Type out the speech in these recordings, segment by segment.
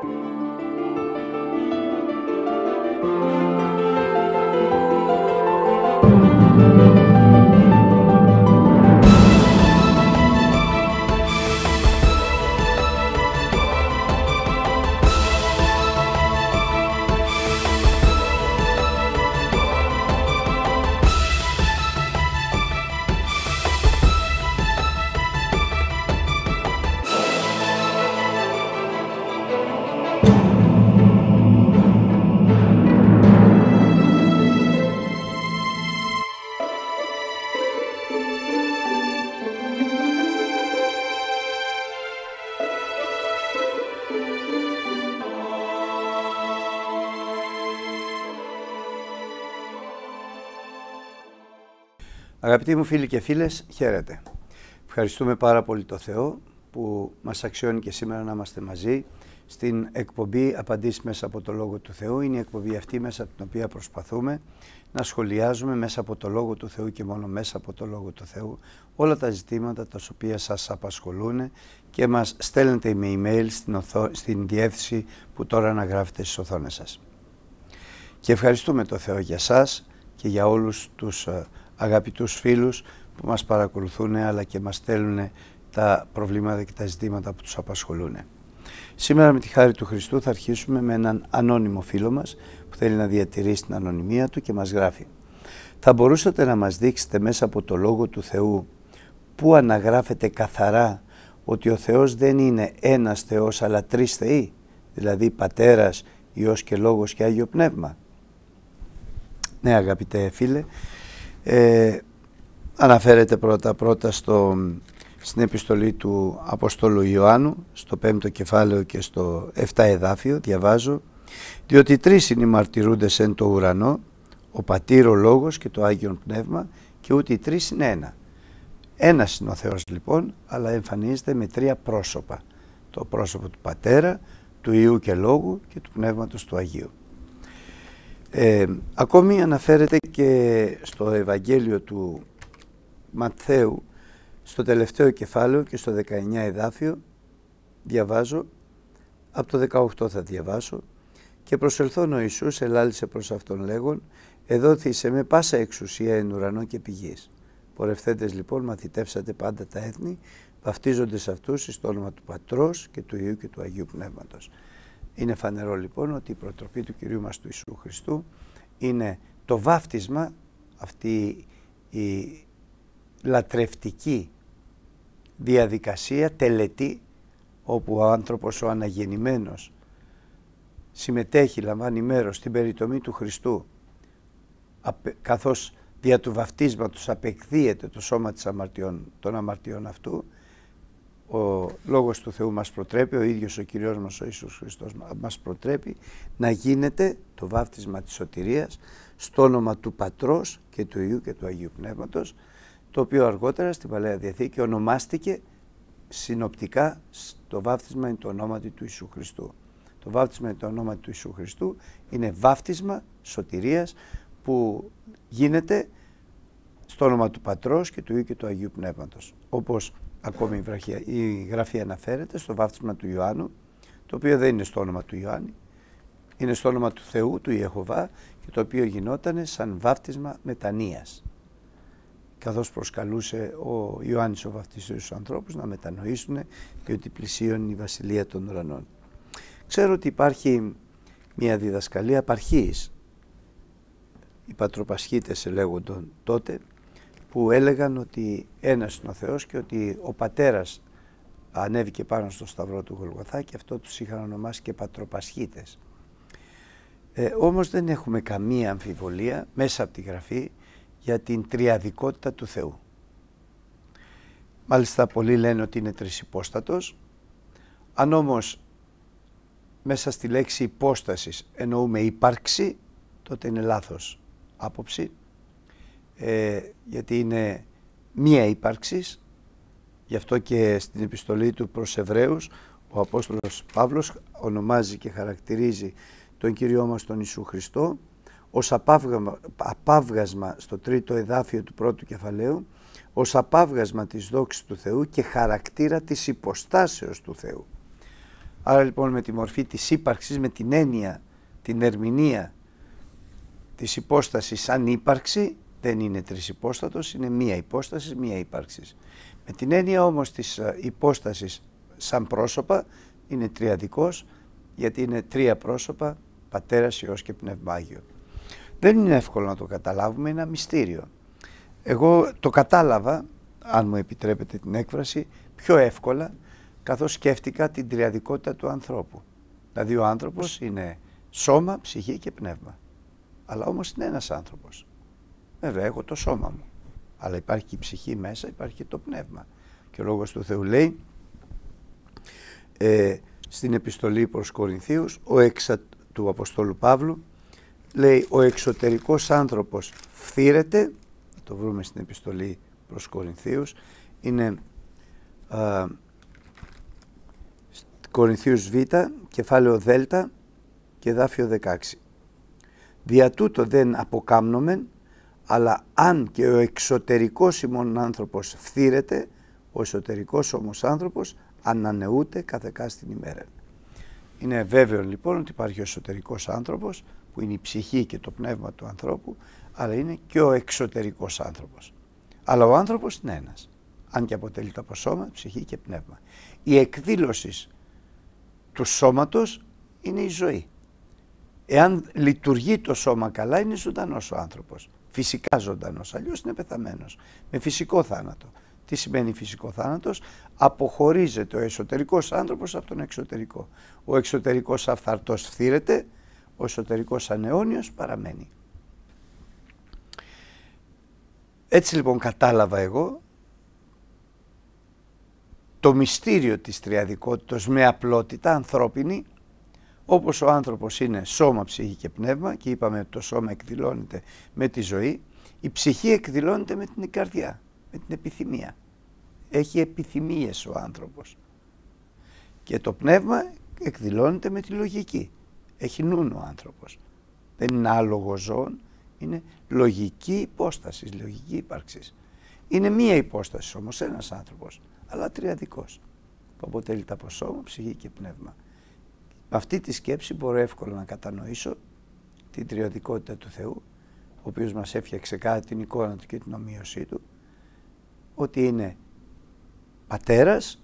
Αγαπητοί μου φίλοι και φίλες, χαίρετε. Ευχαριστούμε πάρα πολύ το Θεό που μας αξιώνει και σήμερα να είμαστε μαζί στην εκπομπή Απαντήσεις μέσα από το Λόγο του Θεού. Είναι η εκπομπή αυτή μέσα από την οποία προσπαθούμε να σχολιάζουμε μέσα από το Λόγο του Θεού και μόνο μέσα από το Λόγο του Θεού όλα τα ζητήματα τα οποία σας απασχολούν και μας στέλνετε με email στην διεύθυνση που τώρα αναγράφετε στις οθόνες σας. Και ευχαριστούμε το Θεό για σας και για όλους τους αγαπητούς φίλους που μας παρακολουθούν αλλά και μας στέλνουν τα προβλήματα και τα ζητήματα που τους απασχολούν. Σήμερα με τη χάρη του Χριστού θα αρχίσουμε με έναν ανώνυμο φίλο μας που θέλει να διατηρήσει την ανωνυμία του και μας γράφει: θα μπορούσατε να μας δείξετε μέσα από το Λόγο του Θεού που αναγράφεται καθαρά ότι ο Θεός δεν είναι ένας Θεός αλλά τρεις Θεοί, δηλαδή Πατέρας, Υιός και Λόγος και Άγιο Πνεύμα? Ναι, αγαπητέ φίλε, αναφέρεται πρώτα στην επιστολή του Αποστόλου Ιωάννου στο 5ο κεφάλαιο και στο 7 εδάφιο. Διαβάζω: διότι τρεις είναι οι μαρτυρούντες εν το ουρανό, ο Πατήρ, ο Λόγος και το Άγιον Πνεύμα, και ούτε οι τρεις είναι ένα. Ένας είναι ο Θεός λοιπόν, αλλά εμφανίζεται με τρία πρόσωπα: το πρόσωπο του Πατέρα, του Υιού και Λόγου και του Πνεύματος του Αγίου. Ακόμη αναφέρεται και στο Ευαγγέλιο του Ματθαίου στο τελευταίο κεφάλαιο και στο 19 εδάφιο. Διαβάζω, από το 18 θα διαβάσω: και προσελθών ο Ιησούς ελάλησε προς αυτόν λέγον, εδόθησε με πάσα εξουσία εν ουρανό και πηγής. Πορευθέντες λοιπόν μαθητεύσατε πάντα τα έθνη, βαφτίζοντες αυτούς εις το όνομα του Πατρός και του Υιού και του Αγίου Πνεύματος. Είναι φανερό λοιπόν ότι η προτροπή του Κυρίου μας του Ιησού Χριστού είναι το βάφτισμα, αυτή η λατρευτική διαδικασία, τελετή, όπου ο άνθρωπος ο αναγεννημένος συμμετέχει, λαμβάνει μέρος στην περιτομή του Χριστού, καθώς δια του βαφτίσματος απεκδίεται το σώμα των αμαρτιών αυτού. Ο Λόγος του Θεού μας προτρέπει, ο ίδιος ο Κυριός μας ο Ιησούς Χριστός μας προτρέπει να γίνεται το βάφτισμα της σωτηρίας στο όνομα του Πατρός και του Υιού και του Αγίου Πνεύματος, το οποίο αργότερα στην Παλαιά Διαθήκη ονομάστηκε συνοπτικά το βάφτισμα είναι το ονόματι του Ιησού Χριστού. Το βάφτισμα είναι το ονόματι του Ιησού Χριστού, είναι βάφτισμα σωτηρίας που γίνεται στο όνομα του Πατρός και του Υιού και του Αγίου Πνεύματος. Όπως ακόμη η Γραφή αναφέρεται στο βάφτισμα του Ιωάννου, το οποίο δεν είναι στο όνομα του Ιωάννη, είναι στο όνομα του Θεού, του Ιεχωβά, και το οποίο γινόταν σαν βάφτισμα μετανοίας, καθώς προσκαλούσε ο Ιωάννης ο βαφτιστής τους ανθρώπους να μετανοήσουν διότι πλησίων η Βασιλεία των Ουρανών. Ξέρω ότι υπάρχει μια διδασκαλία απαρχής, οι πατροπασχίτες λέγονταν τότε, που έλεγαν ότι ένας είναι ο Θεός και ότι ο Πατέρας ανέβηκε πάνω στο σταυρό του Γολγοθά και αυτό τους είχαν ονομάσει και πατροπασχίτες. Όμως δεν έχουμε καμία αμφιβολία μέσα από τη Γραφή για την τριαδικότητα του Θεού. Μάλιστα πολλοί λένε ότι είναι τρισυπόστατος. Αν όμως μέσα στη λέξη υπόστασης εννοούμε ύπαρξη, τότε είναι λάθος άποψη, γιατί είναι μία ύπαρξης. Γι' αυτό και στην επιστολή του προς Εβραίους ο Απόστολος Παύλος ονομάζει και χαρακτηρίζει τον Κύριό μας τον Ιησού Χριστό ως απάβγασμα στο τρίτο εδάφιο του πρώτου κεφαλαίου, ως απάβγασμα της δόξης του Θεού και χαρακτήρα της υποστάσεως του Θεού. Άρα λοιπόν με τη μορφή της ύπαρξης, με την έννοια, την ερμηνεία της υπόστασης σαν ύπαρξη, δεν είναι τρισυπόστατος, είναι μία υπόσταση, μία ύπαρξης. Με την έννοια όμως της υπόστασης σαν πρόσωπα, είναι τριαδικός, γιατί είναι τρία πρόσωπα, Πατέρας, Υιός και Πνεύμα Άγιο. Δεν είναι εύκολο να το καταλάβουμε, είναι ένα μυστήριο. Εγώ το κατάλαβα, αν μου επιτρέπετε την έκφραση, πιο εύκολα, καθώς σκέφτηκα την τριαδικότητα του ανθρώπου. Δηλαδή ο άνθρωπος είναι σώμα, ψυχή και πνεύμα. Αλλά όμως είναι ένας άνθρωπος. Βέβαια έχω το σώμα μου, αλλά υπάρχει και η ψυχή μέσα, υπάρχει και το πνεύμα. Και ο Λόγος του Θεού λέει στην επιστολή προς Κορινθίους, του Αποστόλου Παύλου, λέει ο εξωτερικός άνθρωπος φθήρεται, το βρούμε στην επιστολή προς Κορινθίους, είναι Κορινθίους Β, κεφάλαιο Δ και εδάφιο 16. Δια τούτο δεν αποκάμνομεν, αλλά αν και ο εξωτερικός ημών άνθρωπος φθήρεται, ο εσωτερικός όμως άνθρωπος ανανεούται καθεκά στην ημέρα. Είναι βέβαιο λοιπόν ότι υπάρχει ο εσωτερικός άνθρωπος που είναι η ψυχή και το πνεύμα του ανθρώπου, αλλά είναι και ο εξωτερικός άνθρωπος. Αλλά ο άνθρωπος είναι ένας, αν και αποτελείται από σώμα, ψυχή και πνεύμα. Η εκδήλωση του σώματος είναι η ζωή. Εάν λειτουργεί το σώμα καλά, είναι ζωντανός ο άνθρωπος. Φυσικά ζωντανός, αλλιώς είναι πεθαμένος, με φυσικό θάνατο. Τι σημαίνει φυσικό θάνατος? Αποχωρίζεται ο εσωτερικός άνθρωπος από τον εξωτερικό. Ο εξωτερικός αυθαρτός φθήρεται, ο εσωτερικός αναιώνιος παραμένει. Έτσι λοιπόν κατάλαβα εγώ το μυστήριο της τριαδικότητας με απλότητα ανθρώπινη, όπως ο άνθρωπος είναι σώμα, ψυχή και πνεύμα, και είπαμε ότι το σώμα εκδηλώνεται με τη ζωή, η ψυχή εκδηλώνεται με την καρδιά, με την επιθυμία. Έχει επιθυμίες ο άνθρωπος. Και το πνεύμα εκδηλώνεται με τη λογική. Έχει νουν ο άνθρωπος. Δεν είναι άλογο ζώων, είναι λογική υπόσταση, λογική ύπαρξη. Είναι μία υπόσταση όμως ένας άνθρωπος, αλλά τριαδικός, που αποτελείται από σώμα, ψυχή και πνεύμα. Με αυτή τη σκέψη μπορώ εύκολα να κατανοήσω την τριαδικότητα του Θεού, ο οποίος μας έφτιαξε κατά την εικόνα του και την ομοίωσή του, ότι είναι Πατέρας,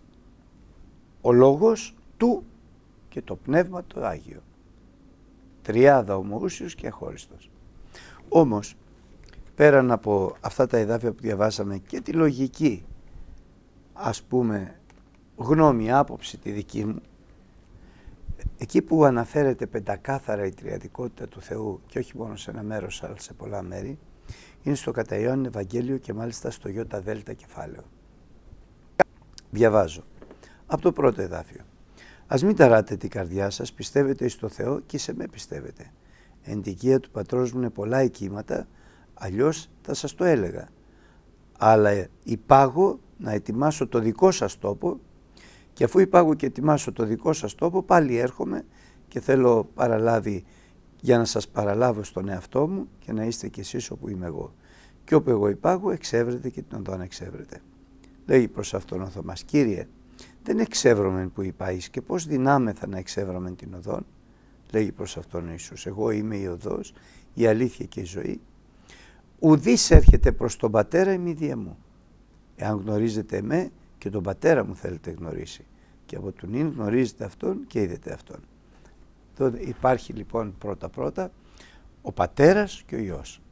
ο Λόγος του και το Πνεύμα το Άγιο. Τριάδα ομοούσιος και αχώριστος. Όμως, πέραν από αυτά τα εδάφια που διαβάσαμε και τη λογική, ας πούμε, γνώμη, άποψη τη δική μου, εκεί που αναφέρεται πεντακάθαρα η τριαδικότητα του Θεού και όχι μόνο σε ένα μέρος αλλά σε πολλά μέρη, είναι στο κατά Ιωάννη Ευαγγέλιο και μάλιστα στο ΙΔ κεφάλαιο. Διαβάζω από το πρώτο εδάφιο. Ας μην ταράτε την καρδιά σας, πιστεύετε εις το Θεό και σε με πιστεύετε. Εν τη οικία του πατρός μου είναι πολλά οικίματα, αλλιώς θα σας το έλεγα. Αλλά υπάγω να ετοιμάσω το δικό σας τόπο, και αφού υπάγω και ετοιμάσω το δικό σας τόπο, πάλι έρχομαι και θέλω παραλάβει για να σας παραλάβω στον εαυτό μου και να είστε κι εσείς όπου είμαι εγώ. Και όπου εγώ υπάγω, εξεύρετε και την οδόν εξεύρετε. Λέγει προς αυτόν ο Θωμάς, Κύριε, δεν εξεύρωμεν που υπάεις και πώς δυνάμεθα να εξεύρωμεν την οδόν? Λέγει προς αυτόν ο Ιησούς, εγώ είμαι η οδός, η αλήθεια και η ζωή. Ουδής έρχεται προς τον Πατέρα ημί δια μου. Εάν γνωρίζετε εμέ, και τον Πατέρα μου θέλετε γνωρίσει. Και από τον ίν γνωρίζετε αυτόν και είδετε αυτόν. Τότε υπάρχει λοιπόν πρώτα ο Πατέρας και ο Υιός.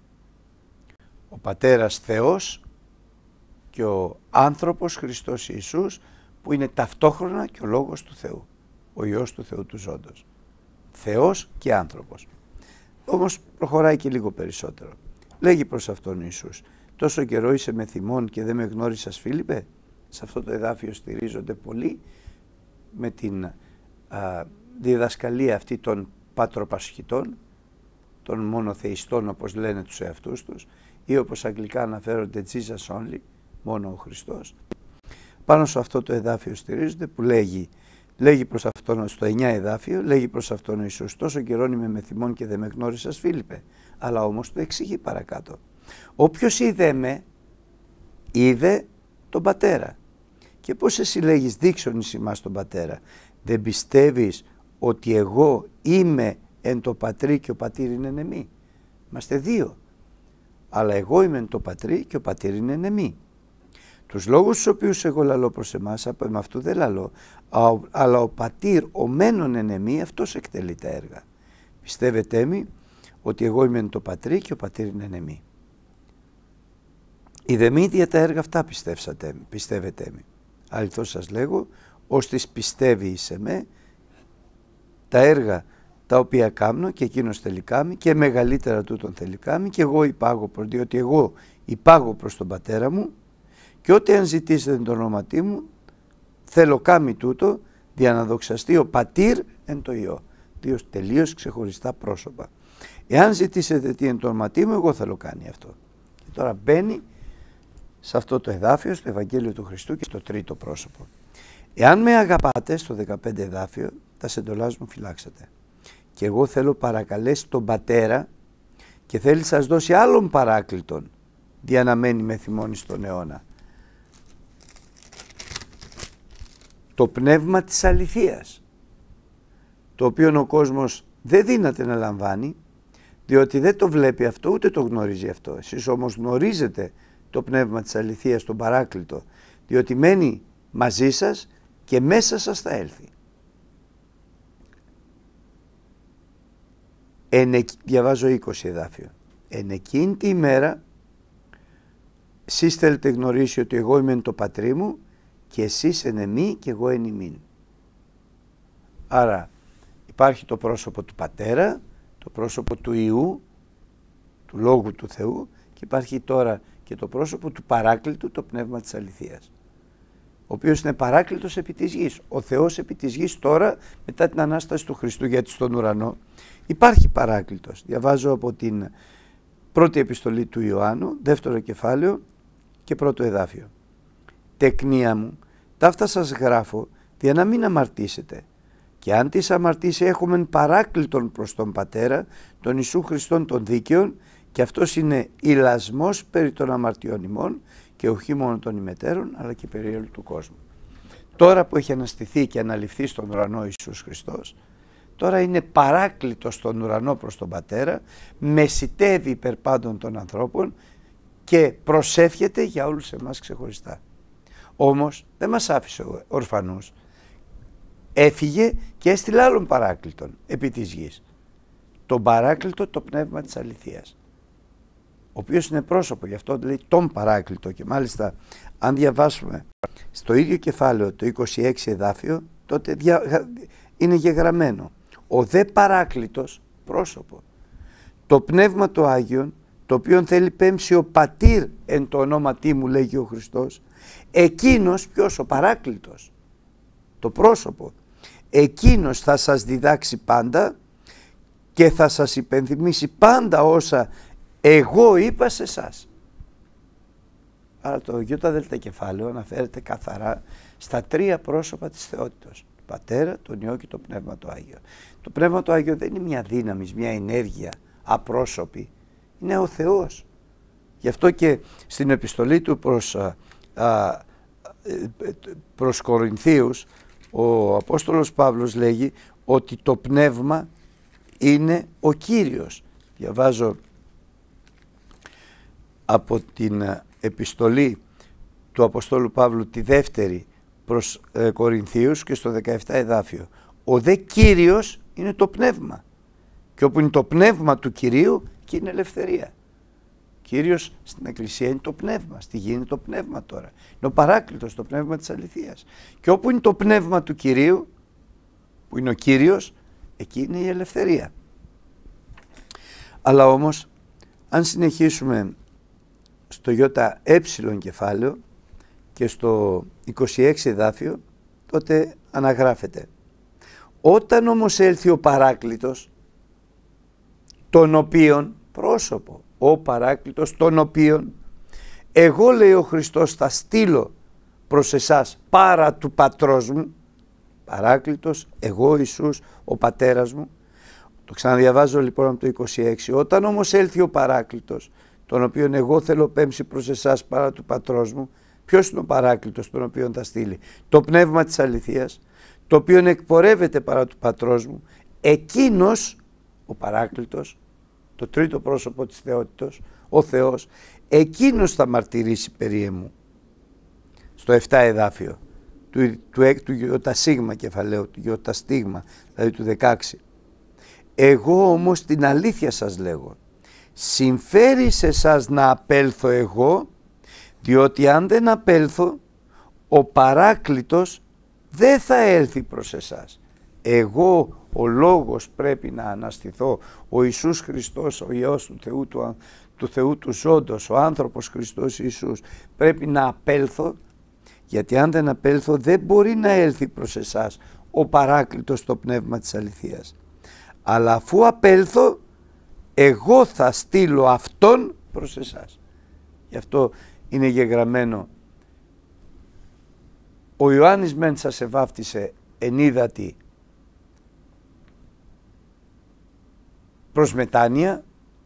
Ο Πατέρας Θεός και ο άνθρωπος Χριστός Ιησούς, που είναι ταυτόχρονα και ο Λόγος του Θεού. Ο Υιός του Θεού του ζώντος. Θεός και άνθρωπος. Όμως προχωράει και λίγο περισσότερο. Λέγει προς αυτόν ο Ιησούς, τόσο καιρό είσαι με θυμών και δεν με γνώρισας, Φίλιππε? Σε αυτό το εδάφιο στηρίζονται πολύ με την διδασκαλία αυτή των πατροπασχητών, των μονοθεϊστών όπως λένε τους εαυτούς τους, ή όπως αγγλικά αναφέρονται Jesus only, μόνο ο Χριστός. Πάνω σε αυτό το εδάφιο στηρίζονται που λέγει προς αυτόν, στο 9 εδάφιο, λέγει προς αυτόν ο Ιησούς, τόσο καιρό είμαι με θυμών και δεν με γνώρισας, Φίλιππε? Αλλά όμως το εξηγεί παρακάτω. Όποιος είδε με, είδε τον Πατέρα. Και πώς εσύ λέγεις δείξον εις ημάς τον Πατέρα? Δεν πιστεύεις ότι εγώ είμαι εν το πατρί και ο πατήρ είναι εν εμεί? Είμαστε δύο. Αλλά εγώ είμαι εν το πατρί και ο πατήρ είναι εν εμεί. Τους λόγους τους οποίους εγώ λαλώ προς εμάς, με αυτού δεν λαλώ, αλλά ο πατήρ ο μένον εν εμεί, αυτός εκτελεί τα έργα. Πιστεύετε μη ότι εγώ είμαι εν το πατρί και ο πατήρ είναι εν εμεί. Ιδεμίδια τα έργα αυτά πιστεύετε μη. Αληθώς σας λέγω, ώστις πιστεύει εις εμέ, τα έργα τα οποία κάμνω και εκείνος θέλει κάμει και μεγαλύτερα τούτον θέλει κάμει και εγώ υπάγω διότι εγώ υπάγω προς τον πατέρα μου και ό,τι αν ζητήσετε το όνοματί μου θέλω κάμει τούτο για να δοξαστεί ο πατήρ εν το Υιό. Δύο τελείως ξεχωριστά πρόσωπα. Εάν ζητήσετε τι εν το όνοματί μου, εγώ θέλω κάνει αυτό. Και τώρα μπαίνει σε αυτό το εδάφιο, στο Ευαγγέλιο του Χριστού και στο τρίτο πρόσωπο. Εάν με αγαπάτε, στο 15 εδάφιο, τα εντολάς μου φυλάξατε. Και εγώ θέλω παρακαλέσει τον Πατέρα και θέλει σας δώσει άλλον παράκλητον, δια να μένει με θυμώνει στον αιώνα. Το πνεύμα της αληθείας, το οποίο ο κόσμος δεν δύναται να λαμβάνει, διότι δεν το βλέπει αυτό, ούτε το γνωρίζει αυτό. Εσείς όμως γνωρίζετε το πνεύμα της αληθείας, τον παράκλητο, διότι μένει μαζί σας και μέσα σας θα έλθει. Διαβάζω 20 εδάφιο. Εν εκείνη τη ημέρα εσείς θέλετε γνωρίσει ότι εγώ είμαι εν το πατρί μου και εσείς εν εμεί και εγώ εν ημίν. Άρα υπάρχει το πρόσωπο του Πατέρα, το πρόσωπο του Υιού, του Λόγου του Θεού και υπάρχει τώρα και το πρόσωπο του Παράκλητου, το πνεύμα της αληθείας, ο οποίος είναι παράκλητος επί της γης. Ο Θεός επί της γης τώρα μετά την Ανάσταση του Χριστού, γιατί στον ουρανό υπάρχει παράκλητος. Διαβάζω από την πρώτη επιστολή του Ιωάννου, δεύτερο κεφάλαιο και πρώτο εδάφιο. Τεκνία μου, ταύτα σας γράφω, για να μην αμαρτήσετε. Και αν τις αμαρτήσει έχουμε παράκλητον προς τον Πατέρα, τον Ιησού Χριστόν των δίκαιων, και αυτός είναι ηλασμός περί των αμαρτιών ημών και όχι μόνο των ημετέρων, αλλά και περί όλου του κόσμου. Τώρα που έχει αναστηθεί και αναλυφθεί στον ουρανό Ιησούς Χριστός, τώρα είναι παράκλητος στον ουρανό προς τον Πατέρα, μεσιτεύει υπέρ πάντων των ανθρώπων και προσεύχεται για όλους εμάς ξεχωριστά. Όμως δεν μας άφησε ορφανούς. Έφυγε και έστειλε άλλον παράκλητον επί της γης. Τον παράκλητο, το πνεύμα της αληθείας, ο οποίος είναι πρόσωπο, γι' αυτό λέει τον παράκλητο. Και μάλιστα αν διαβάσουμε στο ίδιο κεφάλαιο το 26 εδάφιο, τότε είναι γεγραμμένο ο δε παράκλητος πρόσωπο, το πνεύμα το Άγιον, το οποίο θέλει πέμψει ο πατήρ εν το ονόματί μου, λέγει ο Χριστός, εκείνος, ποιος? Ο παράκλητος, το πρόσωπο, εκείνος θα σας διδάξει πάντα και θα σας υπενθυμίσει πάντα όσα εγώ είπα σε εσάς. Άρα το ΙΔ κεφάλαιο αναφέρεται καθαρά στα τρία πρόσωπα της θεότητος. Τον Πατέρα, τον Υιό και το Πνεύμα το Άγιο. Το Πνεύμα το Άγιο δεν είναι μια δύναμη, μια ενέργεια απρόσωπη. Είναι ο Θεός. Γι' αυτό και στην επιστολή του προς Κορινθίους ο Απόστολος Παύλος λέγει ότι το Πνεύμα είναι ο Κύριος. Διαβάζω από την επιστολή του Αποστόλου Παύλου τη δεύτερη προς Κορινθίους και στο 17 εδάφιο. Ο δε Κύριος είναι το Πνεύμα και όπου είναι το Πνεύμα του Κυρίου και είναι ελευθερία. Κύριος στην Εκκλησία είναι το Πνεύμα, στη γη είναι το Πνεύμα τώρα. Είναι ο Παράκλητος, το Πνεύμα της αληθείας. Και όπου είναι το Πνεύμα του Κυρίου, που είναι ο Κύριος, εκεί είναι η ελευθερία. Αλλά όμως, αν συνεχίσουμε στο ΙΕ κεφάλαιο και στο 26 εδάφιο, τότε αναγράφεται. Όταν όμως έλθει ο Παράκλητος, τον οποίον πρόσωπο, ο Παράκλητος, τον οποίον εγώ, λέει ο Χριστός, θα στείλω προς εσάς παρά του Πατρός μου, Παράκλητος, εγώ Ιησούς, ο Πατέρας μου. Το ξαναδιαβάζω λοιπόν από το 26. Όταν όμως έλθει ο Παράκλητος, τον οποίον εγώ θέλω πέμψει προς εσάς παρά του Πατρός μου, ποιος είναι ο Παράκλητος τον οποίον θα στείλει? Το Πνεύμα της αληθείας, το οποίο εκπορεύεται παρά του Πατρός μου, εκείνος, ο Παράκλητος, το τρίτο πρόσωπο της θεότητος, ο Θεός, εκείνος θα μαρτυρήσει περί εμού. Στο 7 εδάφιο του γιοτασίγμα κεφαλαίου, του γιοταστίγμα, δηλαδή του 16. Εγώ όμως την αλήθεια σας λέγω, συμφέρει σε εσάς να απέλθω εγώ, διότι αν δεν απέλθω, ο Παράκλητος δεν θα έλθει προς εσάς. Εγώ ο Λόγος πρέπει να αναστηθώ, ο Ιησούς Χριστός, ο Υιός του Θεού του ζώντος, ο άνθρωπος Χριστός Ιησούς, πρέπει να απέλθω, γιατί αν δεν απέλθω δεν μπορεί να έλθει προς εσάς ο Παράκλητος, το πνεύμα της αληθείας. Αλλά αφού απέλθω, εγώ θα στείλω αυτόν προς εσάς. Γι' αυτό είναι γεγραμμένο, ο Ιωάννης μεν σας εβάφτισε εν ύδατι προς μετάνοια,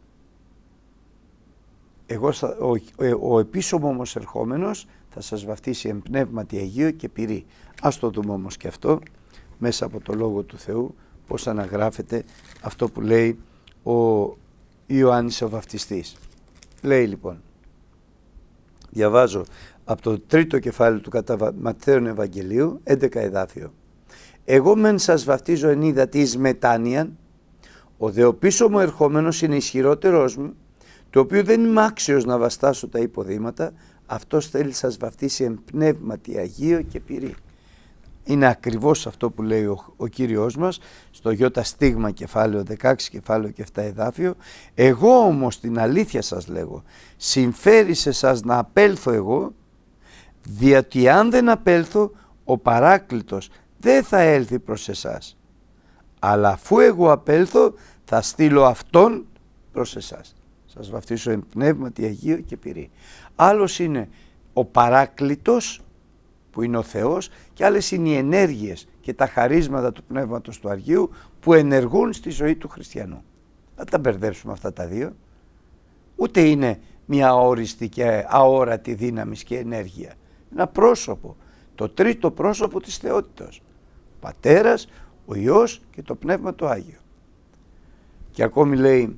ο επίσωμο όμως ερχόμενος θα σας βαφτίσει εν πνεύματι Αγίου και πυρί. Ας το δούμε όμως και αυτό μέσα από το Λόγο του Θεού, πώς αναγράφεται αυτό που λέει ο Ιωάννης ο Βαφτιστής. Λέει λοιπόν, διαβάζω από το τρίτο κεφάλαιο του κατά Ματθαίον Ευαγγελίου, 11 εδάφιο. Εγώ μεν σας βαφτίζω εν ύδατι εις μετάνοιαν, ο δε ο πίσω μου ερχόμενος είναι ισχυρότερός μου, το οποίο δεν είμαι άξιος να βαστάσω τα υποδήματα, αυτός θέλει σας βαφτίσει εν πνεύματι Αγίο και πυρί. Είναι ακριβώς αυτό που λέει ο Κύριος μας στο Ιώτα στίγμα κεφάλαιο 16 κεφάλαιο και 7 εδάφιο. Εγώ όμως την αλήθεια σας λέγω, συμφέρει σε σας να απέλθω εγώ, διότι αν δεν απέλθω, ο Παράκλητος δεν θα έλθει προς εσάς. Αλλά αφού εγώ απέλθω, θα στείλω αυτόν προς εσάς. Σας βαφτίσω εν πνεύματι Αγίο και πυρί. Άλλος είναι ο Παράκλητος, που είναι ο Θεός, και άλλες είναι οι ενέργειες και τα χαρίσματα του Πνεύματος του Αγίου που ενεργούν στη ζωή του χριστιανού. Να τα μπερδέψουμε αυτά τα δύο. Ούτε είναι μια αόριστη και αόρατη δύναμη και ενέργεια. Ένα πρόσωπο, το τρίτο πρόσωπο της θεότητας. Ο Πατέρας, ο Υιός και το Πνεύμα το Άγιο. Και ακόμη λέει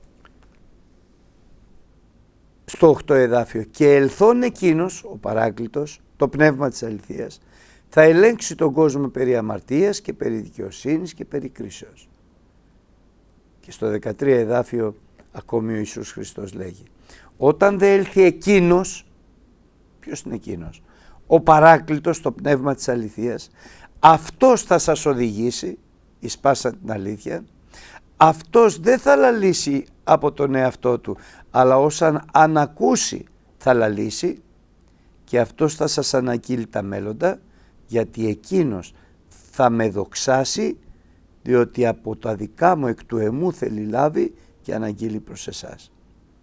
στο 8 εδάφιο, και ελθόν εκείνος, ο Παράκλητος, το πνεύμα της αληθείας, θα ελέγξει τον κόσμο περί αμαρτίας και περί δικαιοσύνης και περί κρίσεως. Και στο 13 εδάφιο ακόμη ο Ιησούς Χριστός λέγει, όταν δεν έλθει εκείνος, ποιος είναι εκείνος? Ο Παράκλητος, το πνεύμα της αληθείας, αυτός θα σας οδηγήσει εις πάσα την αλήθεια, αυτός δεν θα λαλήσει από τον εαυτό του, αλλά όσαν ανακούσει θα λαλήσει, και αυτός θα σας αναγγείλει τα μέλλοντα, γιατί εκείνος θα με δοξάσει, διότι από τα δικά μου εκ του εμού θέλει λάβει και αναγγείλει προς εσάς.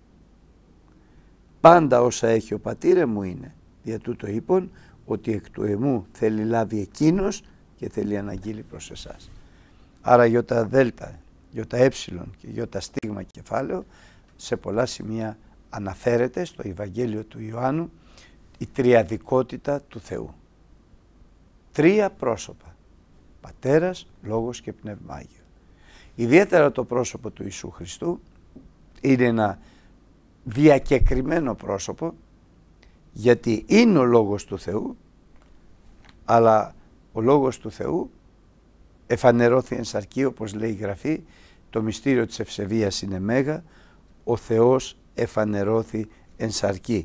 Πάντα όσα έχει ο πατήρ μου είναι, δια τούτο είπων, ότι εκ του εμού θέλει λάβει εκείνος και θέλει αναγγείλει προς εσάς. Άρα γιώτα δέλτα, γιώτα έψιλον και γιώτα στίγμα κεφάλαιο, σε πολλά σημεία αναφέρεται στο Ευαγγέλιο του Ιωάννου η τριαδικότητα του Θεού. Τρία πρόσωπα, Πατέρας, Λόγος και Πνεύμα Άγιο. Ιδιαίτερα το πρόσωπο του Ιησού Χριστού είναι ένα διακεκριμένο πρόσωπο, γιατί είναι ο Λόγος του Θεού, αλλά ο Λόγος του Θεού εφανερώθη εν σαρκί, όπως λέει η Γραφή, το μυστήριο της ευσεβίας είναι μέγα, ο Θεός εφανερώθη εν σαρκί.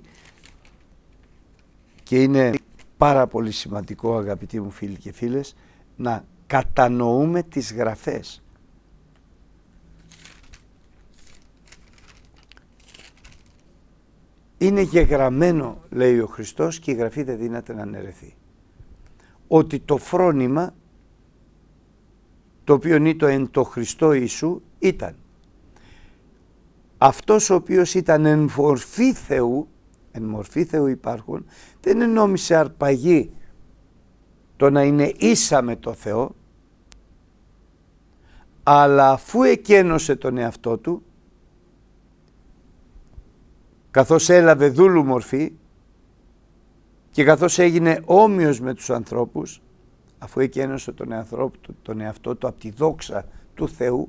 Και είναι πάρα πολύ σημαντικό, αγαπητοί μου φίλοι και φίλες, να κατανοούμε τις Γραφές. Είναι γεγραμμένο, λέει ο Χριστός, και η Γραφή δεν δύναται να αναιρεθεί, ότι το φρόνημα, το οποίο είναι το εν το Χριστό Ιησού, ήταν αυτός ο οποίος ήταν εν μορφή Θεού, εν μορφή Θεού υπάρχουν, δεν ενόμισε αρπαγή το να είναι ίσα με το Θεό, αλλά αφού εκένωσε τον εαυτό του, καθώς έλαβε δούλου μορφή και καθώς έγινε όμοιος με τους ανθρώπους, αφού εκένωσε τον εαυτό του από τη δόξα του Θεού,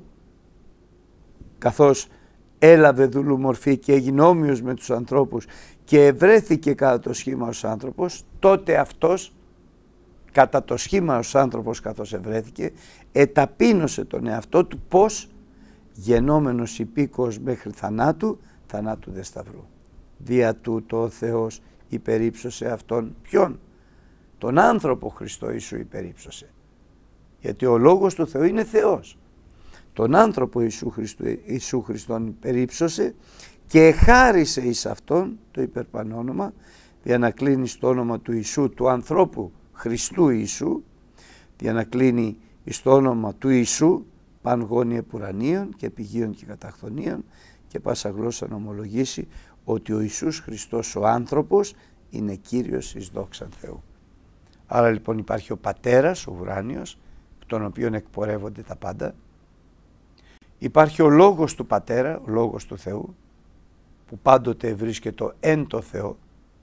καθώς έλαβε δούλου μορφή και έγινε όμοιος με τους ανθρώπους και ευρέθηκε κατά το σχήμα ως άνθρωπος, τότε αυτός κατά το σχήμα ως άνθρωπος καθώς ευρέθηκε εταπείνωσε τον εαυτό του πώς? Γενόμενος υπήκοος μέχρι θανάτου δε σταυρού. Δια τούτο ο Θεός υπερύψωσε αυτόν. Ποιον? Τον άνθρωπο Χριστό Ιησού υπερύψωσε. Γιατί ο Λόγος του Θεού είναι Θεός. Τον άνθρωπο Ιησού Χριστόν υπερύψωσε και χάρισε εις αυτόν το υπερπανόνομα, διανακλίνει στο όνομα του Ιησού, του ανθρώπου Χριστού Ιησού, διανακλίνει στο όνομα του Ιησού παν γόνοι επουρανίων και πηγίων και καταχθονίων, και πάσα γλώσσα να ομολογήσει ότι ο Ιησούς Χριστός ο άνθρωπος είναι Κύριος εις δόξαν Θεού. Άρα λοιπόν υπάρχει ο Πατέρας, ο ουράνιος, τον οποίον εκπορεύονται τα πάντα. Υπάρχει ο Λόγος του Πατέρα, ο Λόγος του Θεού, που πάντοτε βρίσκεται εν το Θεό,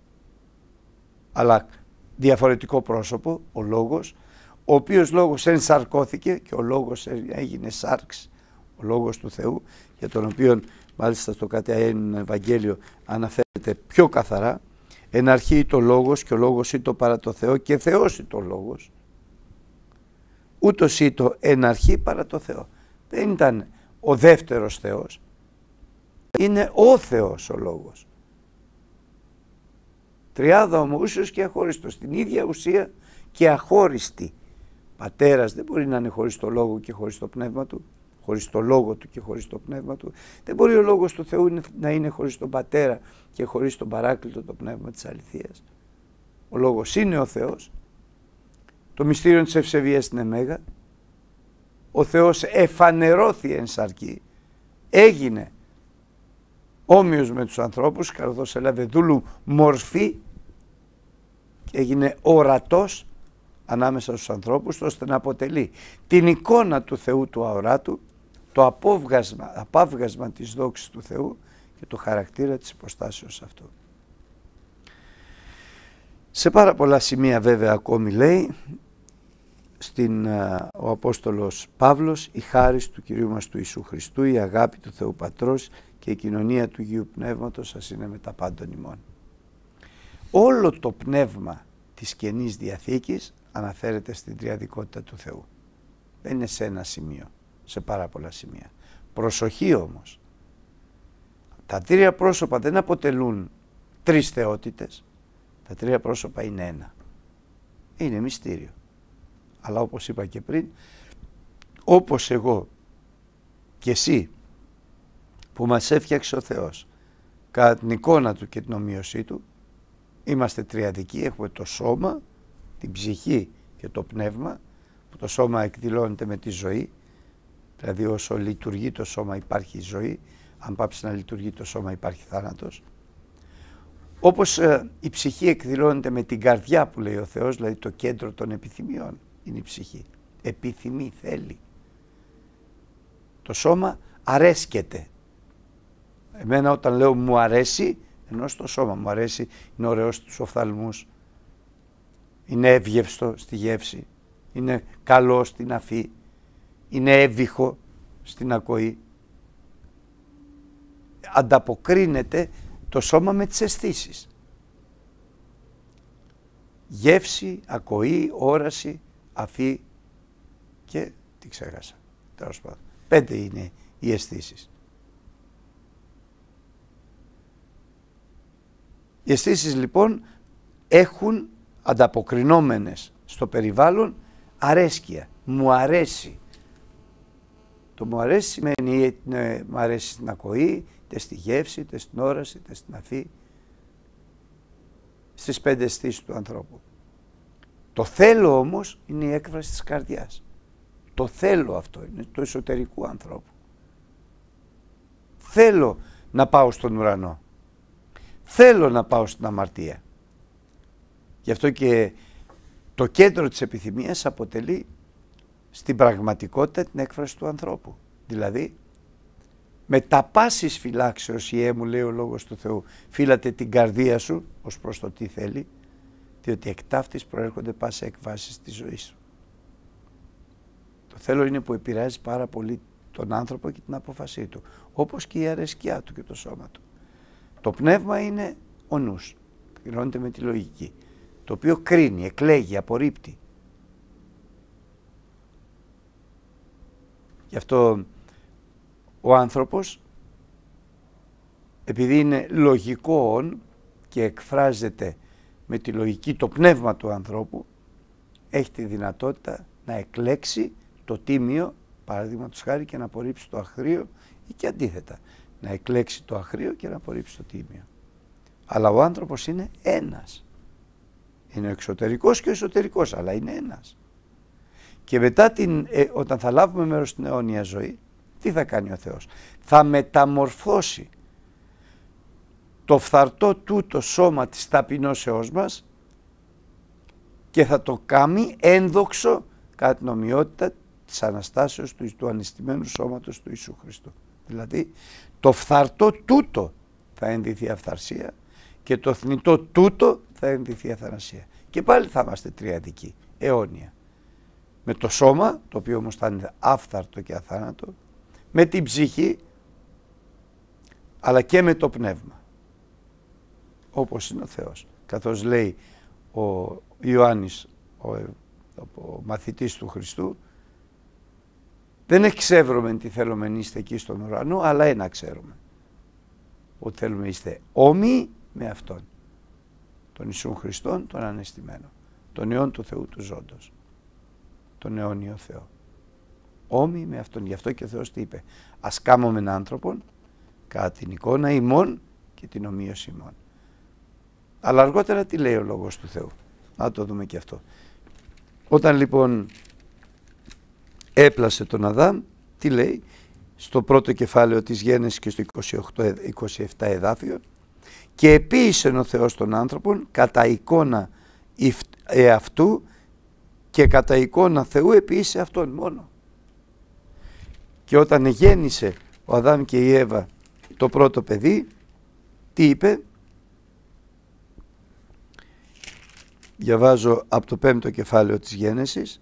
αλλά διαφορετικό πρόσωπο, ο Λόγος, ο οποίος Λόγος ενσαρκώθηκε και ο Λόγος έγινε σάρξ, ο Λόγος του Θεού, για τον οποίο μάλιστα στο Κατεαΐνον Ευαγγέλιο αναφέρεται πιο καθαρά, εν αρχή το Λόγος και ο Λόγος ήτο παρά το Θεό και Θεός ήτο ο Λόγος. Ούτως ήτο εν αρχή παρά το Θεό. Δεν ήταν ο δεύτερος Θεός, είναι ο Θεός ο Λόγος. Τριάδα ομοούσιος και αχώριστος, την ίδια ουσία και αχώριστη. Πατέρας δεν μπορεί να είναι χωρίς το Λόγο και χωρίς το Πνεύμα Του, χωρίς το Λόγο Του και χωρίς το Πνεύμα Του. Δεν μπορεί ο Λόγος του Θεού να είναι χωρίς τον Πατέρα και χωρίς τον Παράκλητο, το Πνεύμα της αληθείας. Ο Λόγος είναι ο Θεός. Το μυστήριο της ευσεβίας είναι μέγα. Ο Θεός εφανερώθη εν σαρκή, έγινε όμοιος με τους ανθρώπους, καθώς έλαβε δούλου μορφή και έγινε ορατός ανάμεσα στους ανθρώπους, ώστε να αποτελεί την εικόνα του Θεού του αοράτου, το απάβγασμα της δόξης του Θεού και το χαρακτήρα της υποστάσεως αυτού. Σε πάρα πολλά σημεία βέβαια ακόμη λέει ο Απόστολος Παύλος, η χάρις του Κυρίου μας του Ιησού Χριστού, η αγάπη του Θεού Πατρός και η κοινωνία του Αγίου Πνεύματος σας είναι με τα πάντων ημών. Όλο το πνεύμα της Καινής Διαθήκης αναφέρεται στην τριαδικότητα του Θεού. Δεν είναι σε ένα σημείο, σε πάρα πολλά σημεία. Προσοχή όμως. Τα τρία πρόσωπα δεν αποτελούν τρεις θεότητες. Τα τρία πρόσωπα είναι ένα. Είναι μυστήριο. Αλλά όπως είπα και πριν, όπως εγώ και εσύ που μας έφτιαξε ο Θεός κατά την εικόνα Του και την ομοίωσή Του, είμαστε τριαδικοί, έχουμε το σώμα, την ψυχή και το πνεύμα, που το σώμα εκδηλώνεται με τη ζωή, δηλαδή όσο λειτουργεί το σώμα υπάρχει ζωή, αν πάψει να λειτουργεί το σώμα υπάρχει θάνατος. Όπως η ψυχή εκδηλώνεται με την καρδιά που λέει ο Θεός, δηλαδή το κέντρο των επιθυμιών είναι η ψυχή. Επιθυμεί, θέλει. Το σώμα αρέσκεται. Εμένα όταν λέω μου αρέσει, ενώ στο σώμα μου αρέσει, είναι ωραίο στους οφθαλμούς, είναι εύγευστο στη γεύση, είναι καλό στην αφή, είναι έβυχο στην ακοή. Ανταποκρίνεται το σώμα με τις αισθήσεις. Γεύση, ακοή, όραση, αφή και τι ξέχασα. Τέλος πάντων. 5 είναι οι αισθήσεις. Οι αισθήσεις λοιπόν έχουν ανταποκρινόμενες στο περιβάλλον αρέσκεια. Μου αρέσει. Το μου αρέσει σημαίνει μου αρέσει στην ακοή, είτε στη γεύση, είτε στην όραση, είτε στην αφή. Στις 5 αισθήσεις του ανθρώπου. Το θέλω όμως είναι η έκφραση της καρδιάς. Το θέλω αυτό είναι του εσωτερικού ανθρώπου. Θέλω να πάω στον ουρανό. Θέλω να πάω στην αμαρτία. Γι' αυτό και το κέντρο της επιθυμίας αποτελεί στην πραγματικότητα την έκφραση του ανθρώπου. Δηλαδή, με τα πάσης φυλάξεως Ιε μου λέει ο Λόγος του Θεού, φύλατε την καρδία σου ως προς το τι θέλει, διότι εκ ταύτης προέρχονται πάσα εκβάσεις της ζωής σου. θέλω είναι που επηρεάζει πάρα πολύ τον άνθρωπο και την απόφασή του, όπως και η αρέσκειά του και το σώμα του. Το πνεύμα είναι ο νους, κρίνεται με τη λογική, το οποίο κρίνει, εκλέγει, απορρίπτει. Γι' αυτό ο άνθρωπος, επειδή είναι λογικό και εκφράζεται με τη λογική το πνεύμα του ανθρώπου, έχει τη δυνατότητα να εκλέξει το τίμιο, παραδείγματος χάρη, και να απορρίψει το αχρίο, ή και αντίθετα, να εκλέξει το αχρίο και να απορρίψει το τίμιο. Αλλά ο άνθρωπος είναι ένας. Είναι ο εξωτερικός και ο εσωτερικός, αλλά είναι ένας. Και μετά όταν θα λάβουμε μέρος στην αιώνια ζωή, τι θα κάνει ο Θεός? Θα μεταμορφώσει το φθαρτό τούτο σώμα της ταπεινώσεώς μας και θα το κάνει ένδοξο κατά την ομοιότητα της Αναστάσεως του αναισθημένου σώματος του Ιησού Χριστού. Δηλαδή το φθαρτό τούτο θα ενδυθεί αυθαρσία και το θνητό τούτο θα ενδυθεί αθανασία. Και πάλι θα είμαστε τριαδικοί, αιώνια. Με το σώμα, το οποίο όμως θα είναι άφθαρτο και αθάνατο, με την ψυχή, αλλά και με το πνεύμα. Όπως είναι ο Θεός. Καθώς λέει ο Ιωάννης, ο μαθητής του Χριστού, δεν εξεύρουμε τι θέλουμε να είστε εκεί στον ουρανό, αλλά ένα ξέρουμε. Ότι θέλουμε να είστε όμοιοι με Αυτόν, τον Ιησούν Χριστόν, τον ανεστημένο, τον Υιόν του Θεού του ζώντος, τον αιώνιο Θεό. Όμοιοι με Αυτόν. Γι' αυτό και ο Θεός τι είπε? Ας κάμωμεν άνθρωπον κατά την εικόνα ημών και την ομοίωση ημών. Αλλά αργότερα τι λέει ο Λόγος του Θεού? Να το δούμε και αυτό. Όταν λοιπόν έπλασε τον Αδάμ, τι λέει στο πρώτο κεφάλαιο της Γένεσης και στο 27 εδάφιο? Και επίησε ο Θεός τον άνθρωπον κατά εικόνα εαυτού και κατά εικόνα Θεού επίησε αυτόν μόνο. Και όταν γέννησε ο Αδάμ και η Εύα το πρώτο παιδί, τι είπε? Διαβάζω από το 5ο κεφάλαιο της Γένεσης.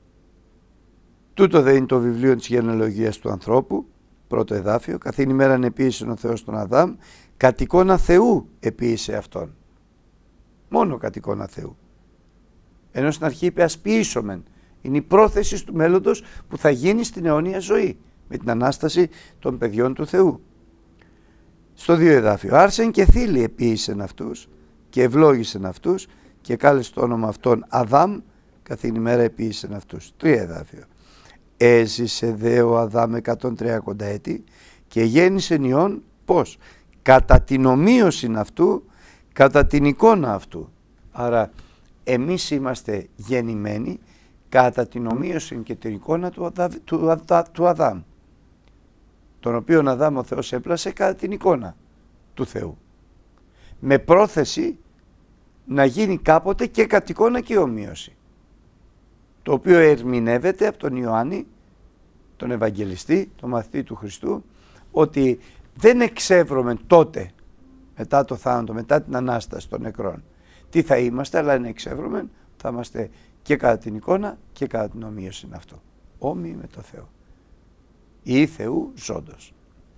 Τούτο δε είναι το βιβλίο της γενεαλογίας του ανθρώπου, πρώτο εδάφιο. Καθήν ημέραν επίησε ο Θεός τον Αδάμ, κατ' εικόνα Θεού επίησε αυτόν. Μόνο κατ' εικόνα Θεού. Ενώ στην αρχή είπε ας ποιήσομεν. Είναι η πρόθεση του μέλλοντος που θα γίνει στην αιώνια ζωή, με την Ανάσταση των παιδιών του Θεού. Στο 2 εδάφιο. Άρσεν και θήλη επίησεν αυτούς και ευλόγησεν αυτούς και κάλεσε το όνομα αυτόν Αδάμ, καθήν ημέρα επίησεν αυτούς. 3 εδάφιο. Έζησε δε ο Αδάμ 130 έτη και γέννησεν Υιόν πώς? Κατά την ομοίωση αυτού, κατά την εικόνα αυτού. Άρα εμείς είμαστε γεννημένοι κατά την ομοίωση και την εικόνα του Αδάμ, τον οποίον Αδάμ ο Θεός έπλασε κατά την εικόνα του Θεού, με πρόθεση να γίνει κάποτε και κατ' εικόνα και ομοίωση, το οποίο ερμηνεύεται από τον Ιωάννη, τον Ευαγγελιστή, τον μαθητή του Χριστού, ότι δεν εξεύρωμε τότε, μετά το θάνατο, μετά την Ανάσταση των νεκρών, τι θα είμαστε, αλλά να εξεύρωμε, θα είμαστε και κατά την εικόνα και κατά την ομοίωση είναι αυτό. Όμοιοι με το Θεό. Ή Θεού ζώντος.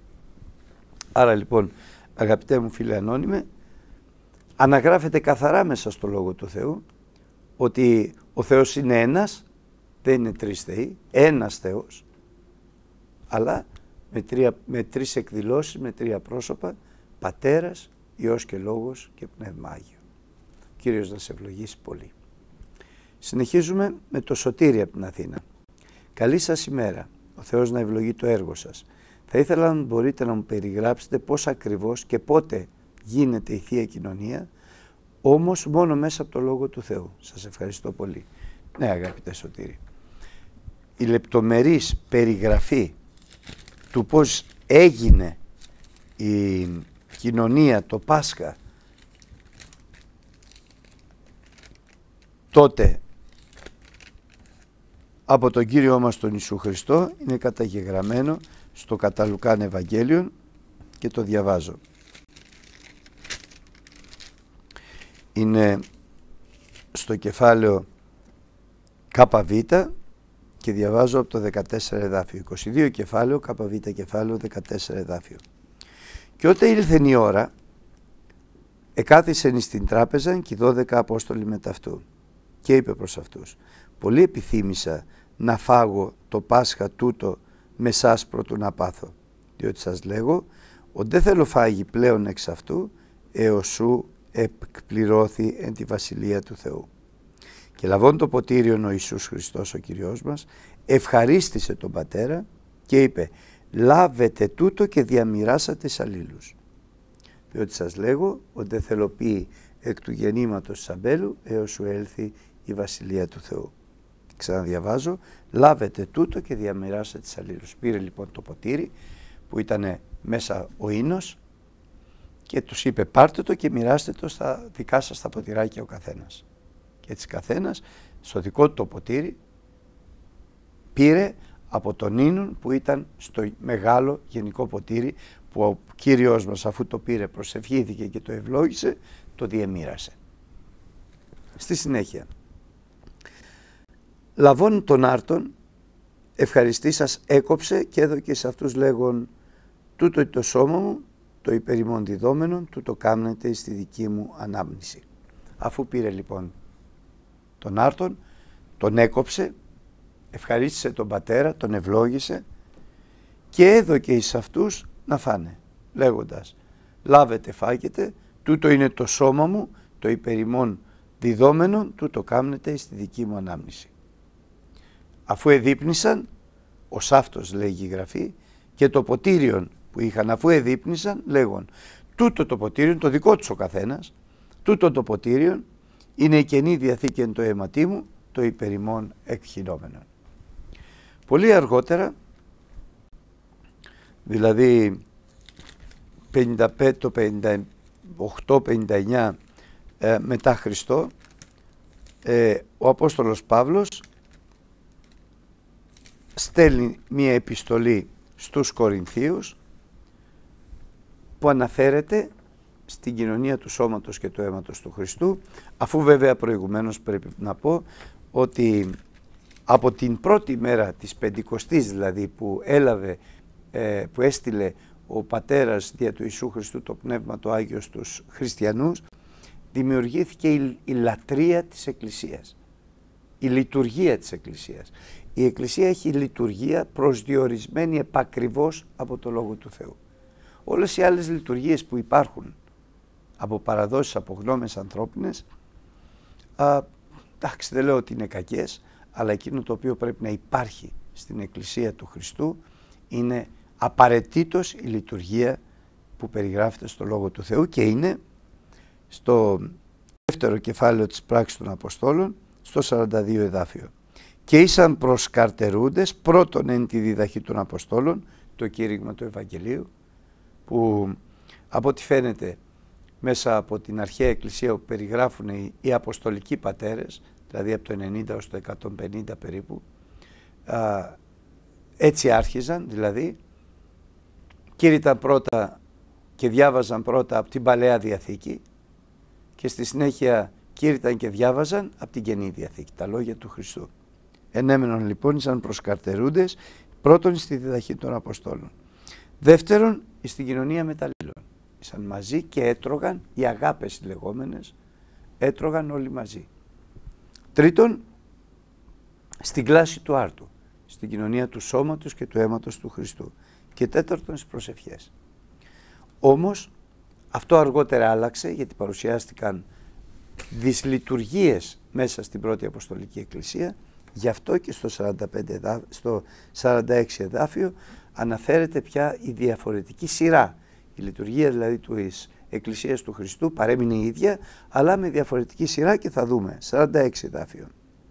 Άρα λοιπόν, αγαπητέ μου φίλε ανώνυμε, αναγράφεται καθαρά μέσα στο Λόγο του Θεού ότι ο Θεός είναι ένας, δεν είναι τρεις θεοί, ένας Θεός, αλλά με τρεις εκδηλώσεις, με τρία πρόσωπα, Πατέρας, Υιός και Λόγος και Πνεύμα Άγιο. Κύριος να σε ευλογήσει πολύ. Συνεχίζουμε με το Σωτήρι από την Αθήνα. Καλή σας ημέρα. Ο Θεός να ευλογεί το έργο σας. Θα ήθελα να μπορείτε να μου περιγράψετε πώς ακριβώς και πότε γίνεται η Θεία Κοινωνία, όμως μόνο μέσα από το Λόγο του Θεού. Σας ευχαριστώ πολύ. Ναι, αγαπητέ Σωτήρη. Η λεπτομερής περιγραφή του πώς έγινε η κοινωνία, το Πάσχα, τότε από τον Κύριό μας τον Ιησού Χριστό, είναι καταγεγραμμένο στο κατά Λουκάν Ευαγγέλιον και το διαβάζω. Είναι στο κεφάλαιο ΚΒ και διαβάζω από το 14 εδάφιο. 22 κεφάλαιο, ΚΒ κεφάλαιο, 14 εδάφιο. Και όταν ήλθεν η ώρα, εκάθισεν στην τράπεζα και οι 12 Απόστολοι μετά αυτού. Και είπε προς αυτούς: πολύ επιθύμησα να φάγω το Πάσχα τούτο με σας προτού να πάθω, διότι σας λέγω ότι δεν θέλω φάγει πλέον εξ αυτού έως σου εκπληρώθη εν τη Βασιλεία του Θεού. Και λαβών το ποτήριον ο Ιησούς Χριστός ο Κυριός μας, ευχαρίστησε τον Πατέρα και είπε: λάβετε τούτο και διαμοιράσατε σ' αλλήλους. Διότι σας λέγω ότι δεν θέλω πει εκ του γεννήματος της αμπέλου έως σου έλθει η Βασιλεία του Θεού. Ξαναδιαβάζω: λάβετε τούτο και διαμοιράσατε σ' αλλήλους. Πήρε λοιπόν το ποτήρι που ήταν μέσα ο ίνος και τους είπε: πάρτε το και μοιράστε το στα δικά σας τα ποτηράκια ο καθένας. Και έτσι καθένας στο δικό του το ποτήρι πήρε από τον ίνον που ήταν στο μεγάλο γενικό ποτήρι, που ο Κύριος μας, αφού το πήρε, προσευχήθηκε και το ευλόγησε, το διεμοίρασε. Στη συνέχεια, λαβών τον άρτον, ευχαριστήσας έκοψε και έδωκε σε αυτούς λέγον: τούτο το σώμα μου, το υπερημών διδόμενον, τούτο κάμνετε στη δική μου ανάμνηση. Αφού πήρε λοιπόν τον άρτον, τον έκοψε, ευχαρίστησε τον Πατέρα, τον ευλόγησε και έδωκε εις αυτούς να φάνε, λέγοντας: λάβετε φάγετε, τούτο είναι το σώμα μου, το υπερημών διδόμενον, τούτο κάμνετε στη δική μου ανάμνηση. Αφού εδείπνησαν, ως αυτός λέγει η Γραφή, και το ποτήριον που είχαν αφού εδείπνησαν, λέγον: τούτο το ποτήριον, το δικό τους ο καθένας, τούτο το ποτήριον είναι η Καινή Διαθήκη εν το αίματί μου, το υπερημών εκχυνόμενον. Πολύ αργότερα, δηλαδή 55, το 58-59 μετά Χριστό, ο Απόστολος Παύλος στέλνει μία επιστολή στους Κορινθίους που αναφέρεται στην κοινωνία του σώματος και του αίματος του Χριστού, αφού βέβαια προηγουμένως πρέπει να πω ότι από την πρώτη μέρα της Πεντηκοστής, δηλαδή που που έστειλε ο Πατέρας δια του Ιησού Χριστού το Πνεύμα το Άγιο στους χριστιανούς, δημιουργήθηκε η λατρεία της Εκκλησίας, η λειτουργία της Εκκλησίας. Η Εκκλησία έχει λειτουργία προσδιορισμένη επακριβώς από το Λόγο του Θεού. Όλες οι άλλες λειτουργίες που υπάρχουν από παραδόσεις, από γνώμες ανθρώπινες, εντάξει, δεν λέω ότι είναι κακές, αλλά εκείνο το οποίο πρέπει να υπάρχει στην Εκκλησία του Χριστού είναι απαραίτητος η λειτουργία που περιγράφεται στο Λόγο του Θεού, και είναι στο δεύτερο κεφάλαιο της Πράξης των Αποστόλων, στο 42 εδάφιο. Και ήσαν προς καρτερούντες πρώτον εν τη διδαχή των Αποστόλων, το κήρυγμα του Ευαγγελίου, που από ό,τι φαίνεται μέσα από την αρχαία Εκκλησία που περιγράφουν οι Αποστολικοί πατέρες, δηλαδή από το 90 ως το 150 περίπου, έτσι άρχιζαν, δηλαδή κήρυταν πρώτα και διάβαζαν πρώτα από την Παλαιά Διαθήκη και στη συνέχεια κήρυταν και διάβαζαν από την Καινή Διαθήκη, τα λόγια του Χριστού. Ενέμενον λοιπόν ήσαν προς καρτερούντες πρώτον στη διδαχή των Αποστόλων. Δεύτερον, στην κοινωνία μεταλλήλων. Ήσαν μαζί και έτρωγαν, οι αγάπες λεγόμενες, έτρωγαν όλοι μαζί. Τρίτον, στην κλάση του άρτου, στην κοινωνία του σώματος και του αίματος του Χριστού. Και τέταρτον, στις προσευχές. Όμως, αυτό αργότερα άλλαξε, γιατί παρουσιάστηκαν δυσλειτουργίες μέσα στην πρώτη Αποστολική Εκκλησία. Γι' αυτό και στο 46 εδάφιο αναφέρεται πια η διαφορετική σειρά. Η λειτουργία δηλαδή της Εκκλησίας του Χριστού παρέμεινε η ίδια, αλλά με διαφορετική σειρά, και θα δούμε. 46 εδάφιο.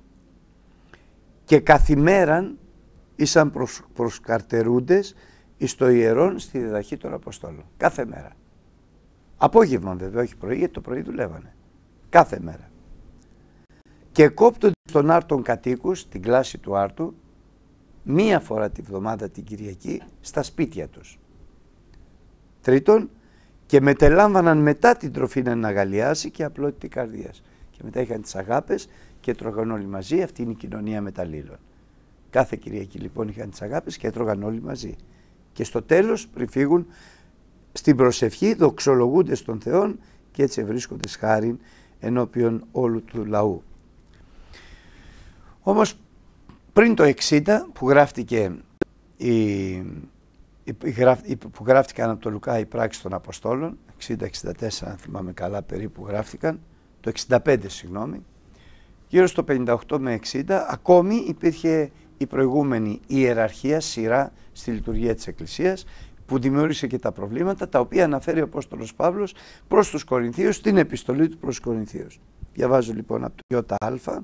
Και καθημέραν ήσαν προσκαρτερούντες εις το ιερόν στη διδαχή των Αποστόλων. Κάθε μέρα. Απόγευμα βέβαια, όχι πρωί, γιατί το πρωί δουλεύανε. Κάθε μέρα. Και κόπτονται στον άρτον κατοίκους, την κλάση του άρτου, μία φορά τη βδομάδα την Κυριακή στα σπίτια τους. Τρίτον, και μετελάμβαναν μετά την τροφή να αγαλιάσει και απλότητη καρδίας. Και μετά είχαν τις αγάπες και τρώγαν όλοι μαζί. Αυτή είναι η κοινωνία μεταλλήλων. Κάθε Κυριακή λοιπόν είχαν τις αγάπες και έτρωγαν όλοι μαζί. Και στο τέλος, πριν φύγουν, στην προσευχή δοξολογούνται στον Θεό και έτσι βρίσκονται χάριν ενώπιον όλου του λαού. Όμως πριν το 60 που που γράφτηκαν από το Λουκά οι πράξεις των Αποστόλων, 60-64 αν θυμάμαι καλά περίπου γράφτηκαν, το 65 συγγνώμη, γύρω στο 58 με 60 ακόμη υπήρχε η προηγούμενη ιεραρχία, σειρά στη λειτουργία της Εκκλησίας, που δημιούργησε και τα προβλήματα τα οποία αναφέρει ο Απόστολος Παύλος προς τους Κορινθίους στην επιστολή του προς τους Κορινθίους. Διαβάζω λοιπόν από το ΙΑ,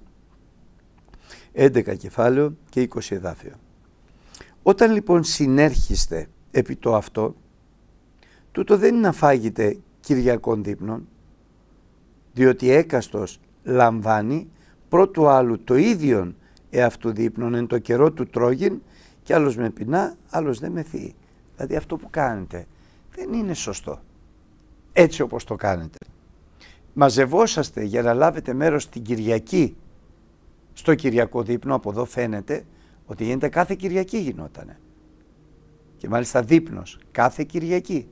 11 κεφάλαιο και 20 εδάφιο. Όταν λοιπόν συνέρχεστε επί το αυτό, τούτο δεν είναι να φάγετε Κυριακών δείπνων, διότι έκαστος λαμβάνει πρώτου άλλου το ίδιον εαυτού δείπνων εν το καιρό του τρώγειν, και άλλος με πεινά, άλλος δεν μεθύει. Δηλαδή αυτό που κάνετε δεν είναι σωστό, έτσι όπως το κάνετε. Μαζευόσαστε για να λάβετε μέρος την Κυριακή στο Κυριακό δείπνο, από εδώ φαίνεται ότι γίνεται κάθε Κυριακή γινότανε. Και μάλιστα δείπνος κάθε Κυριακή.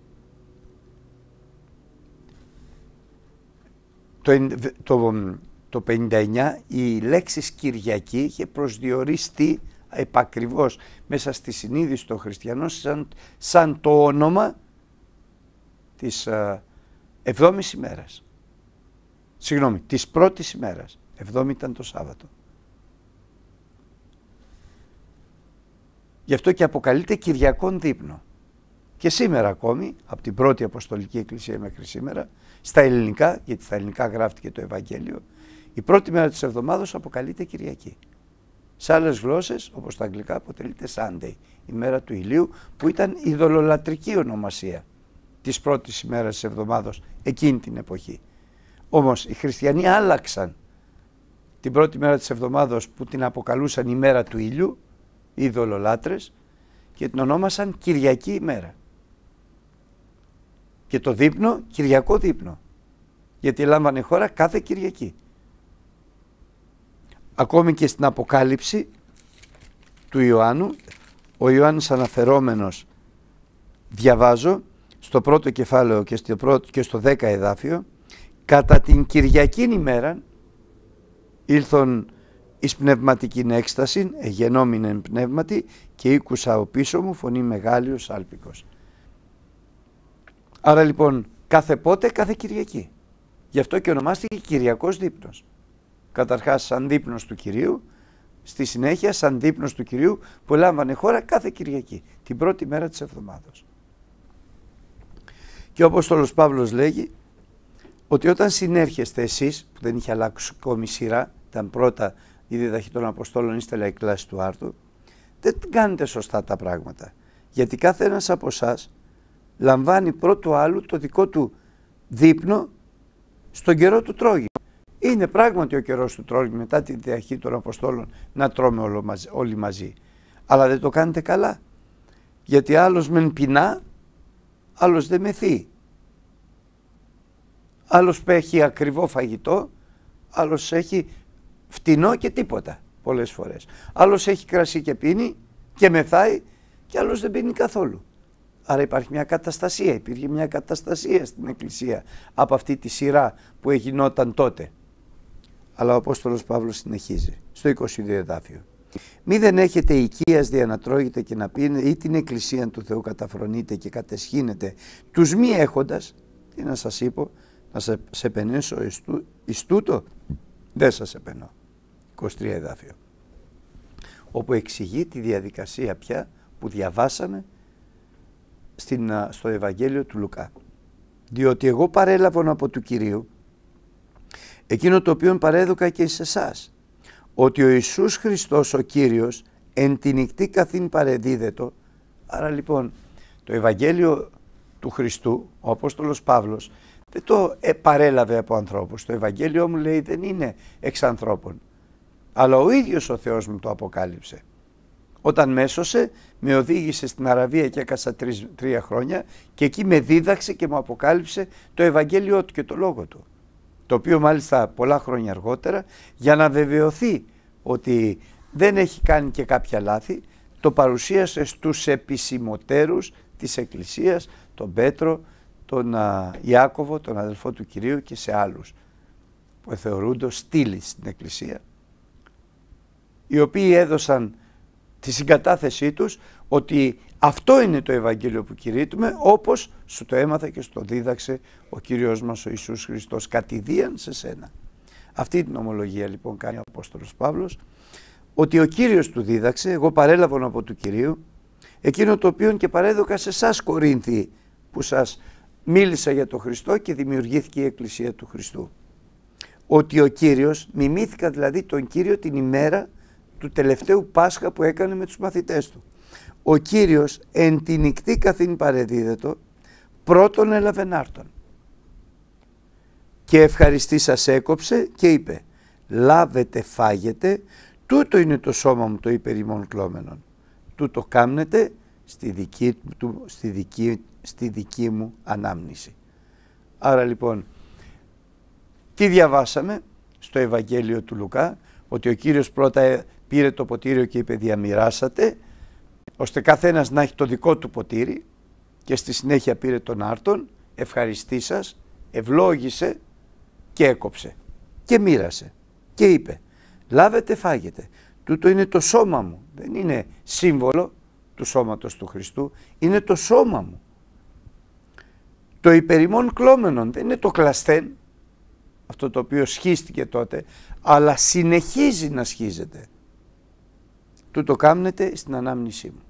Το 59 η λέξη Κυριακή είχε προσδιοριστεί επακριβώς μέσα στη συνείδηση των χριστιανών σαν το όνομα της 7ης ημέρας. Συγγνώμη, της πρώτης ημέρας. 7η ήταν το Σάββατο. Γι' αυτό και αποκαλείται Κυριακόν δείπνο. Και σήμερα ακόμη, από την πρώτη Αποστολική Εκκλησία μέχρι σήμερα, στα ελληνικά, γιατί στα ελληνικά γράφτηκε το Ευαγγέλιο, η πρώτη μέρα της εβδομάδος αποκαλείται Κυριακή. Σε άλλες γλώσσες, όπως τα αγγλικά, αποτελείται Sunday, η μέρα του ηλίου, που ήταν ειδωλολατρική ονομασία της πρώτης ημέρας της εβδομάδος εκείνη την εποχή. Όμως οι χριστιανοί άλλαξαν την πρώτη μέρα της εβδομάδος που την αποκαλούσαν η μέρα του ήλιου, οι ειδωλολάτρες, και την ονόμασαν Κυριακή ημέρα. Και το δείπνο, Κυριακό δείπνο, γιατί λάμβανε χώρα κάθε Κυριακή. Ακόμη και στην Αποκάλυψη του Ιωάννου, ο Ιωάννης αναφερόμενος, διαβάζω, στο πρώτο κεφάλαιο και στο 10 εδάφιο, κατά την Κυριακήν ημέραν ήλθον εις πνευματικήν έκσταση, εγενόμην εν πνεύματι, και ήκουσα ο πίσω μου φωνή μεγάλιος άλπικος. Άρα λοιπόν κάθε πότε, κάθε Κυριακή. Γι' αυτό και ονομάστηκε Κυριακός δείπνος. Καταρχάς σαν δείπνος του Κυρίου, στη συνέχεια σαν δείπνος του Κυρίου που λάμβανε χώρα κάθε Κυριακή, την πρώτη μέρα της εβδομάδος. Και ο Απόστολος Παύλος λέγει ότι όταν συνέρχεστε εσείς, που δεν είχε αλλάξει ακόμη σειρά, ήταν πρώτα η διδαχή των Αποστόλων, ύστερα η κλάση του άρθρου, δεν κάνετε σωστά τα πράγματα. Γιατί κάθε ένας από εσάς λαμβάνει πρώτου άλλου το δικό του δείπνο στον καιρό του τρώγει. Είναι πράγματι ο καιρός του τρώγει μετά τη διδαχή των Αποστόλων να τρώμε όλοι μαζί. Αλλά δεν το κάνετε καλά. Γιατί άλλος μεν πεινά, άλλος δεν μεθύει. Άλλος έχει ακριβό φαγητό, άλλος έχει φτηνό και τίποτα πολλές φορές. Άλλος έχει κρασί και πίνει και μεθάει και άλλος δεν πίνει καθόλου. Άρα υπάρχει μια καταστασία, υπήρχε μια καταστασία στην Εκκλησία από αυτή τη σειρά που γινόταν τότε. Αλλά ο Απόστολος Παύλος συνεχίζει στο 22 εδάφιο. Μη δεν έχετε οικίας δια να τρώγετε και να πίνετε, ή την Εκκλησία του Θεού καταφρονείτε και κατεσχύνετε τους μη έχοντας. Τι να σας είπω, να σε επενέσω εις τούτο? Δεν σας επενώ. 23 εδάφιο. Όπου εξηγεί τη διαδικασία πια που διαβάσαμε στο Ευαγγέλιο του Λουκά. Διότι εγώ παρέλαβον από του Κυρίου εκείνο το οποίο παρέδωκα και εις εσάς, ότι ο Ιησούς Χριστός ο Κύριος εν τη νυχτή καθήν παρεδίδετο. Άρα λοιπόν το Ευαγγέλιο του Χριστού, ο Απόστολος Παύλος δεν το παρέλαβε από ανθρώπους. Το Ευαγγέλιο μου, λέει, δεν είναι εξ ανθρώπων, αλλά ο ίδιος ο Θεός μου το αποκάλυψε. Όταν με έσωσε, με οδήγησε στην Αραβία και έκασα 3 χρόνια και εκεί με δίδαξε και μου αποκάλυψε το Ευαγγέλιο του και το Λόγο του. Το οποίο μάλιστα πολλά χρόνια αργότερα, για να βεβαιωθεί ότι δεν έχει κάνει και κάποια λάθη, το παρουσίασε στους επισημωτέρους της Εκκλησίας, τον Πέτρο, τον Ιάκωβο, τον αδελφό του Κυρίου και σε άλλους που θεωρούνται στήλοι στην Εκκλησία, οι οποίοι έδωσαν τη συγκατάθεσή τους ότι αυτό είναι το Ευαγγέλιο που κηρύττουμε, όπως σου το έμαθε και σου το δίδαξε ο Κύριος μας ο Ιησούς Χριστός κατηδίαν σε σένα. Αυτή την ομολογία λοιπόν κάνει ο Απόστολος Παύλος, ότι ο Κύριος του δίδαξε, εγώ παρέλαβον από του Κυρίου, εκείνο το οποίο και παρέδωκα σε εσάς Κορίνθιοι, που σας μίλησα για τον Χριστό και δημιουργήθηκε η Εκκλησία του Χριστού. Ότι ο Κύριος, μιμήθηκα δηλαδή τον Κύριο την ημέρα του τελευταίου Πάσχα που έκανε με τους μαθητές του. Ο Κύριος εν τη νυκτή καθήν παρεδίδετο, πρώτον έλαβε νάρτον. Και ευχαριστήσας έκοψε και είπε, λάβετε φάγετε, τούτο είναι το σώμα μου το υπερ ημών κλώμενον. Τούτο κάμνετε στη δική μου ανάμνηση. Άρα λοιπόν, τι διαβάσαμε στο Ευαγγέλιο του Λουκά, ότι ο Κύριος πρώτα πήρε το ποτήριο και είπε διαμοιράσατε, ώστε καθένας να έχει το δικό του ποτήρι, και στη συνέχεια πήρε τον άρτον, ευχαριστήσας, ευλόγησε και έκοψε και μοίρασε και είπε, λάβετε φάγετε, τούτο είναι το σώμα μου. Δεν είναι σύμβολο του σώματος του Χριστού, είναι το σώμα μου. Το υπερ ημών κλώμενον δεν είναι το κλασθέν, αυτό το οποίο σχίστηκε τότε, αλλά συνεχίζει να σχίζεται. Τούτο κάμνετε στην ανάμνησή μου.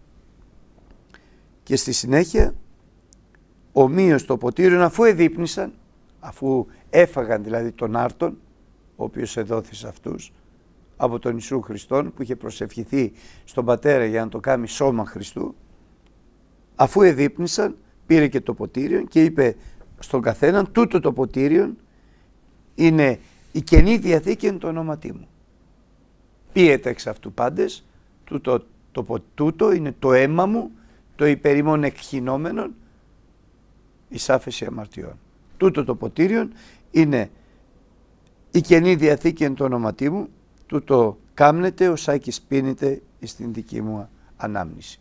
Και στη συνέχεια ομοίως το ποτήριον, αφού εδείπνησαν, αφού έφαγαν δηλαδή τον άρτον, ο οποίος εδόθη σε αυτούς από τον Ιησού Χριστόν, που είχε προσευχηθεί στον Πατέρα για να το κάνει σώμα Χριστού, αφού εδείπνησαν πήρε και το ποτήριον και είπε στον καθέναν, τούτο το ποτήριον είναι η Καινή Διαθήκη εν το ονόματί μου. Πίετε εξ αυτού πάντες, τούτο είναι το αίμα μου, το υπερ ημών εκχυνόμενον εις άφεση αμαρτιών. Τούτο το ποτήριον είναι η Καινή Διαθήκη εν το ονόματί μου, τούτο κάμνετε ως άκης πίνετε στην δική μου ανάμνηση.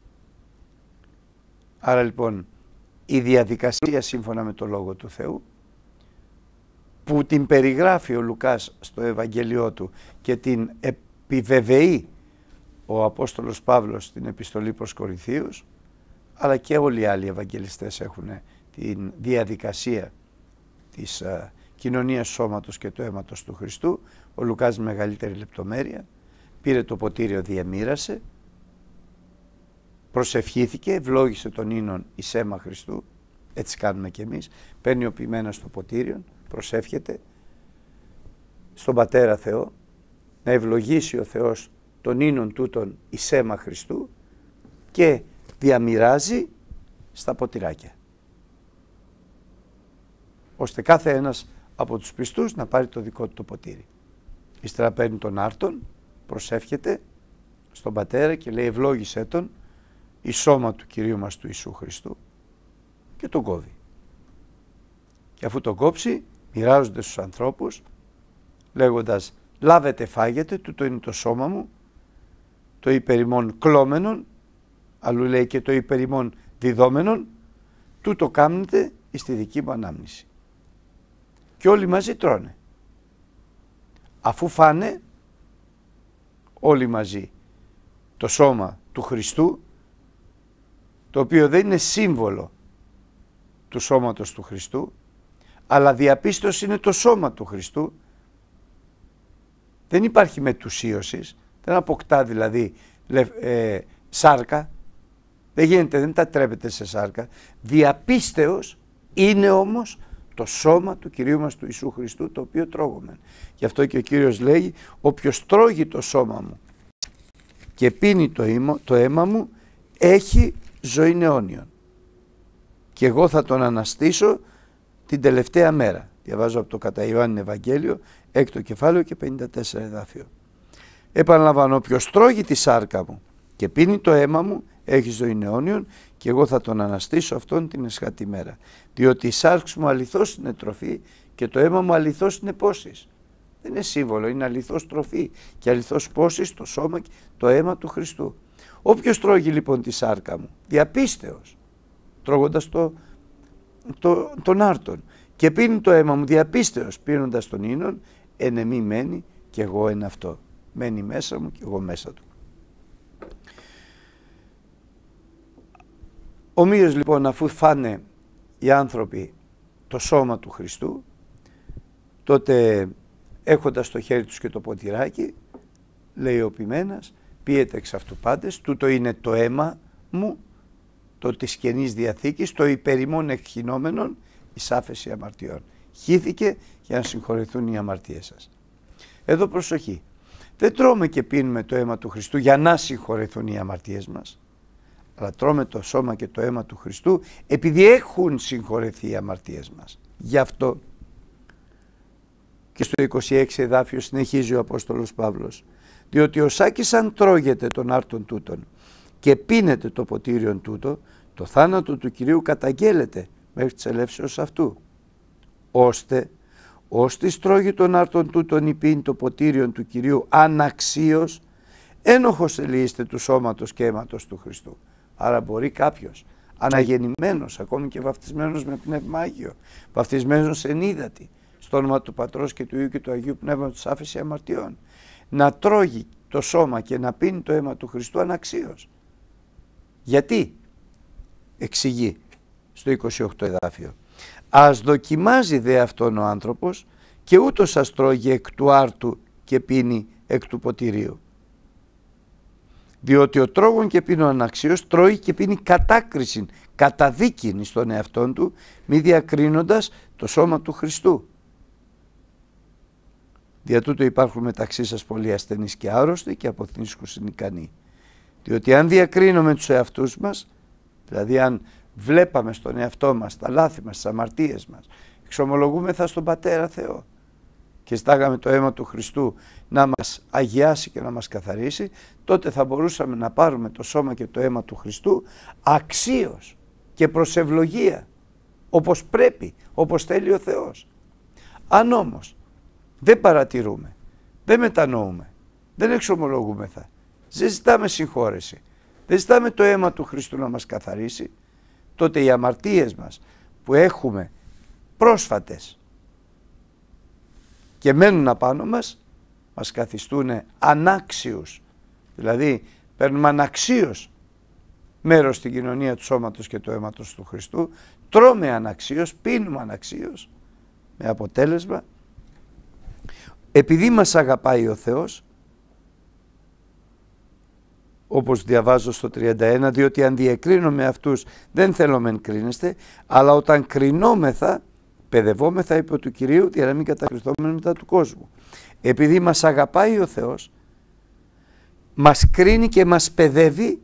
Άρα λοιπόν η διαδικασία σύμφωνα με το Λόγο του Θεού, που την περιγράφει ο Λουκάς στο Ευαγγέλιό του και την επιβεβαιεί ο Απόστολος Παύλος στην επιστολή προς Κορινθίους, αλλά και όλοι οι άλλοι Ευαγγελιστές έχουν την διαδικασία της κοινωνίας σώματος και του αίματος του Χριστού. Ο Λουκάς με μεγαλύτερη λεπτομέρεια πήρε το ποτήριο, διαμοίρασε, προσευχήθηκε, ευλόγησε τον ίνον εις αίμα Χριστού, έτσι κάνουμε και εμείς, παίρνει ο ποιημένος το ποτήριο, προσεύχεται στον Πατέρα Θεό, να ευλογήσει ο Θεός τον ίνον τούτον εις αίμα Χριστού και διαμοιράζει στα ποτηράκια, ώστε κάθε ένας από τους πιστούς να πάρει το δικό του το ποτήρι. Ύστερα παίρνει τον άρτον, προσεύχεται στον Πατέρα και λέει ευλόγησέ τον εις σώμα του Κυρίου μας του Ιησού Χριστού και τον κόβει. Και αφού τον κόψει μοιράζονται στους ανθρώπους λέγοντας λάβετε φάγετε, τούτο είναι το σώμα μου, το υπερ ημών κλώμενον, αλλού λέει και το υπερ ημών διδόμενον, τούτο κάμνετε εις τη δική μου ανάμνηση. Και όλοι μαζί τρώνε. Αφού φάνε όλοι μαζί το σώμα του Χριστού, το οποίο δεν είναι σύμβολο του σώματος του Χριστού, αλλά διαπίστωση είναι το σώμα του Χριστού, δεν υπάρχει μετουσίωσης, δεν αποκτά δηλαδή σάρκα, δεν γίνεται, δεν τα τρέπεται σε σάρκα, διαπίστεως είναι όμως το σώμα του Κυρίου μας του Ιησού Χριστού, το οποίο τρώγουμε. Γι' αυτό και ο Κύριος λέγει, όποιος τρώγει το σώμα μου και πίνει το αίμα μου, έχει ζωή αιώνιον. Και εγώ θα τον αναστήσω την τελευταία μέρα. Διαβάζω από το κατά Ιωάννη Ευαγγέλιο, 6ο κεφάλαιο και 54 εδάφιο. Επαναλαμβάνω, όποιος τρώγει τη σάρκα μου και πίνει το αίμα μου, έχει ζωή αιώνιον και εγώ θα τον αναστήσω αυτόν την εσχατή μέρα. Διότι η σάρξ μου αληθώς είναι τροφή και το αίμα μου αληθώς είναι πόσης. Δεν είναι σύμβολο, είναι αληθώς τροφή και αληθώς πόσης το σώμα και το αίμα του Χριστού. Όποιος τρώγει λοιπόν τη σάρκα μου, διαπίστεως, τρώγοντας τον άρτον, και πίνει το αίμα μου, διαπίστεως, πίνοντας τον ίνον, εν εμή μένει και εγώ εν αυτό. Μένει μέσα μου και εγώ μέσα του. Ομοίως λοιπόν, αφού φάνε οι άνθρωποι το σώμα του Χριστού, τότε έχοντας στο χέρι τους και το ποτηράκι, λέει ο ποιμένας, πίετε εξ αυτού πάντες, τούτο είναι το αίμα μου, το της Καινής Διαθήκης, το υπερημών εκχυνόμενον εις άφεση αμαρτιών. Χύθηκε για να συγχωρηθούν οι αμαρτίες σας. Εδώ προσοχή. Δεν τρώμε και πίνουμε το αίμα του Χριστού για να συγχωρηθούν οι αμαρτίες μας, αλλά τρώμε το σώμα και το αίμα του Χριστού επειδή έχουν συγχωρεθεί οι αμαρτίες μας. Γι' αυτό και στο 26 εδάφιο συνεχίζει ο Απόστολος Παύλος, διότι οσάκης αν τρώγεται των άρτων τούτων και πίνετε το ποτήριον τούτο, το θάνατο του Κυρίου καταγγέλλεται μέχρι της ελεύσεως αυτού, ώστε ώστις τρώγει των άρτων τούτων ή πίνει το ποτήριον του Κυρίου αναξίως, ένοχος ελεήστε του σώματος και αίματος του Χριστού. Άρα μπορεί κάποιος αναγεννημένος, ακόμη και βαφτισμένος με Πνεύμα Άγιο, βαφτισμένος εν ύδατη, στο όνομα του Πατρός και του Υιού και του Αγίου Πνεύματος άφεση αμαρτιών, να τρώγει το σώμα και να πίνει το αίμα του Χριστού αναξίως. Γιατί? Εξηγεί στο 28 εδάφιο. Ας δοκιμάζει δε αυτόν ο άνθρωπος και ούτως ας τρώγει εκ του άρτου και πίνει εκ του ποτηρίου. Διότι ο τρώγων και πίνων αναξίως τρώει και πίνει κατάκρισιν, καταδίκην στον εαυτόν του, μη διακρίνοντας το σώμα του Χριστού. Δια τούτο υπάρχουν μεταξύ σας πολλοί ασθενείς και άρρωστοι και αποθνίσκους ικανοί. Διότι αν διακρίνουμε τους εαυτούς μας, δηλαδή αν βλέπαμε στον εαυτό μας τα λάθη μας, τις αμαρτίες μας, εξομολογούμεθα στον Πατέρα Θεό και ζητάγαμε το αίμα του Χριστού να μας αγιάσει και να μας καθαρίσει, τότε θα μπορούσαμε να πάρουμε το σώμα και το αίμα του Χριστού αξίως και προς ευλογία, όπως πρέπει, όπως θέλει ο Θεός. Αν όμως δεν παρατηρούμε, δεν μετανοούμε, δεν εξομολογούμεθα, δεν ζητάμε συγχώρεση, δεν ζητάμε το αίμα του Χριστού να μας καθαρίσει, τότε οι αμαρτίες μας που έχουμε πρόσφατες και μένουν απάνω μας, μας καθιστούν ανάξιους. Δηλαδή παίρνουμε αναξίως μέρος στην κοινωνία του σώματος και του αίματος του Χριστού, τρώμε αναξίως, πίνουμε αναξίως, με αποτέλεσμα, επειδή μας αγαπάει ο Θεός, όπως διαβάζω στο 31, διότι αν διακρίνομαι αυτούς δεν θέλω μεν κρίνεστε, αλλά όταν κρινόμεθα, παιδευόμεθα υπό του Κυρίου, για να μην κατακριθούμε μετά του κόσμου. Επειδή μας αγαπάει ο Θεός, μας κρίνει και μας παιδεύει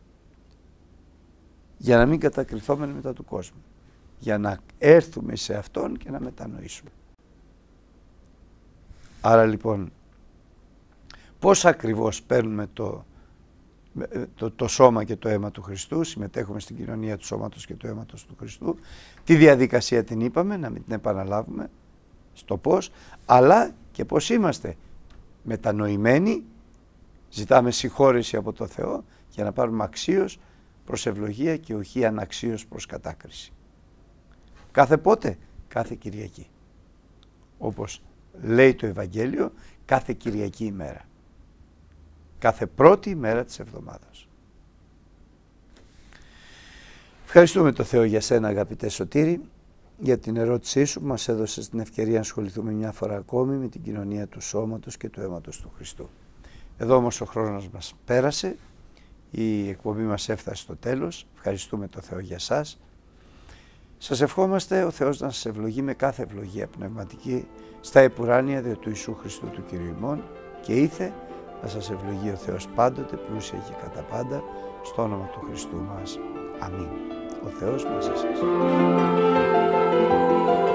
για να μην κατακριθούμε μετά του κόσμου. Για να έρθουμε σε Αυτόν και να μετανοήσουμε. Άρα λοιπόν, πώς ακριβώς παίρνουμε το σώμα και το αίμα του Χριστού, συμμετέχουμε στην κοινωνία του σώματος και του αίματος του Χριστού, τη διαδικασία την είπαμε, να μην την επαναλάβουμε στο πώς, αλλά και πώς είμαστε μετανοημένοι, ζητάμε συγχώρεση από το Θεό για να πάρουμε αξίως προς ευλογία και όχι αναξίως προς κατάκριση. Κάθε πότε? Κάθε Κυριακή. Όπως λέει το Ευαγγέλιο, κάθε Κυριακή ημέρα. Κάθε πρώτη ημέρα της εβδομάδας. Ευχαριστούμε το Θεό για σένα, αγαπητέ Σωτήρη, για την ερώτησή σου που μας έδωσε την ευκαιρία να ασχοληθούμε μια φορά ακόμη με την κοινωνία του σώματος και του αίματος του Χριστού. Εδώ όμως ο χρόνος μας πέρασε, η εκπομπή μας έφτασε στο τέλος. Ευχαριστούμε το Θεό για σας. Σας ευχόμαστε ο Θεός να σας ευλογεί με κάθε ευλογία πνευματική στα επουράνια δια του Ιησού Χριστού του Κυρίου ημών, και ήθε να σας ευλογεί ο Θεός πάντοτε, πλούσια και κατά πάντα, στο όνομα του Χριστού μας. Αμήν. Ο Θεός μαζί σας.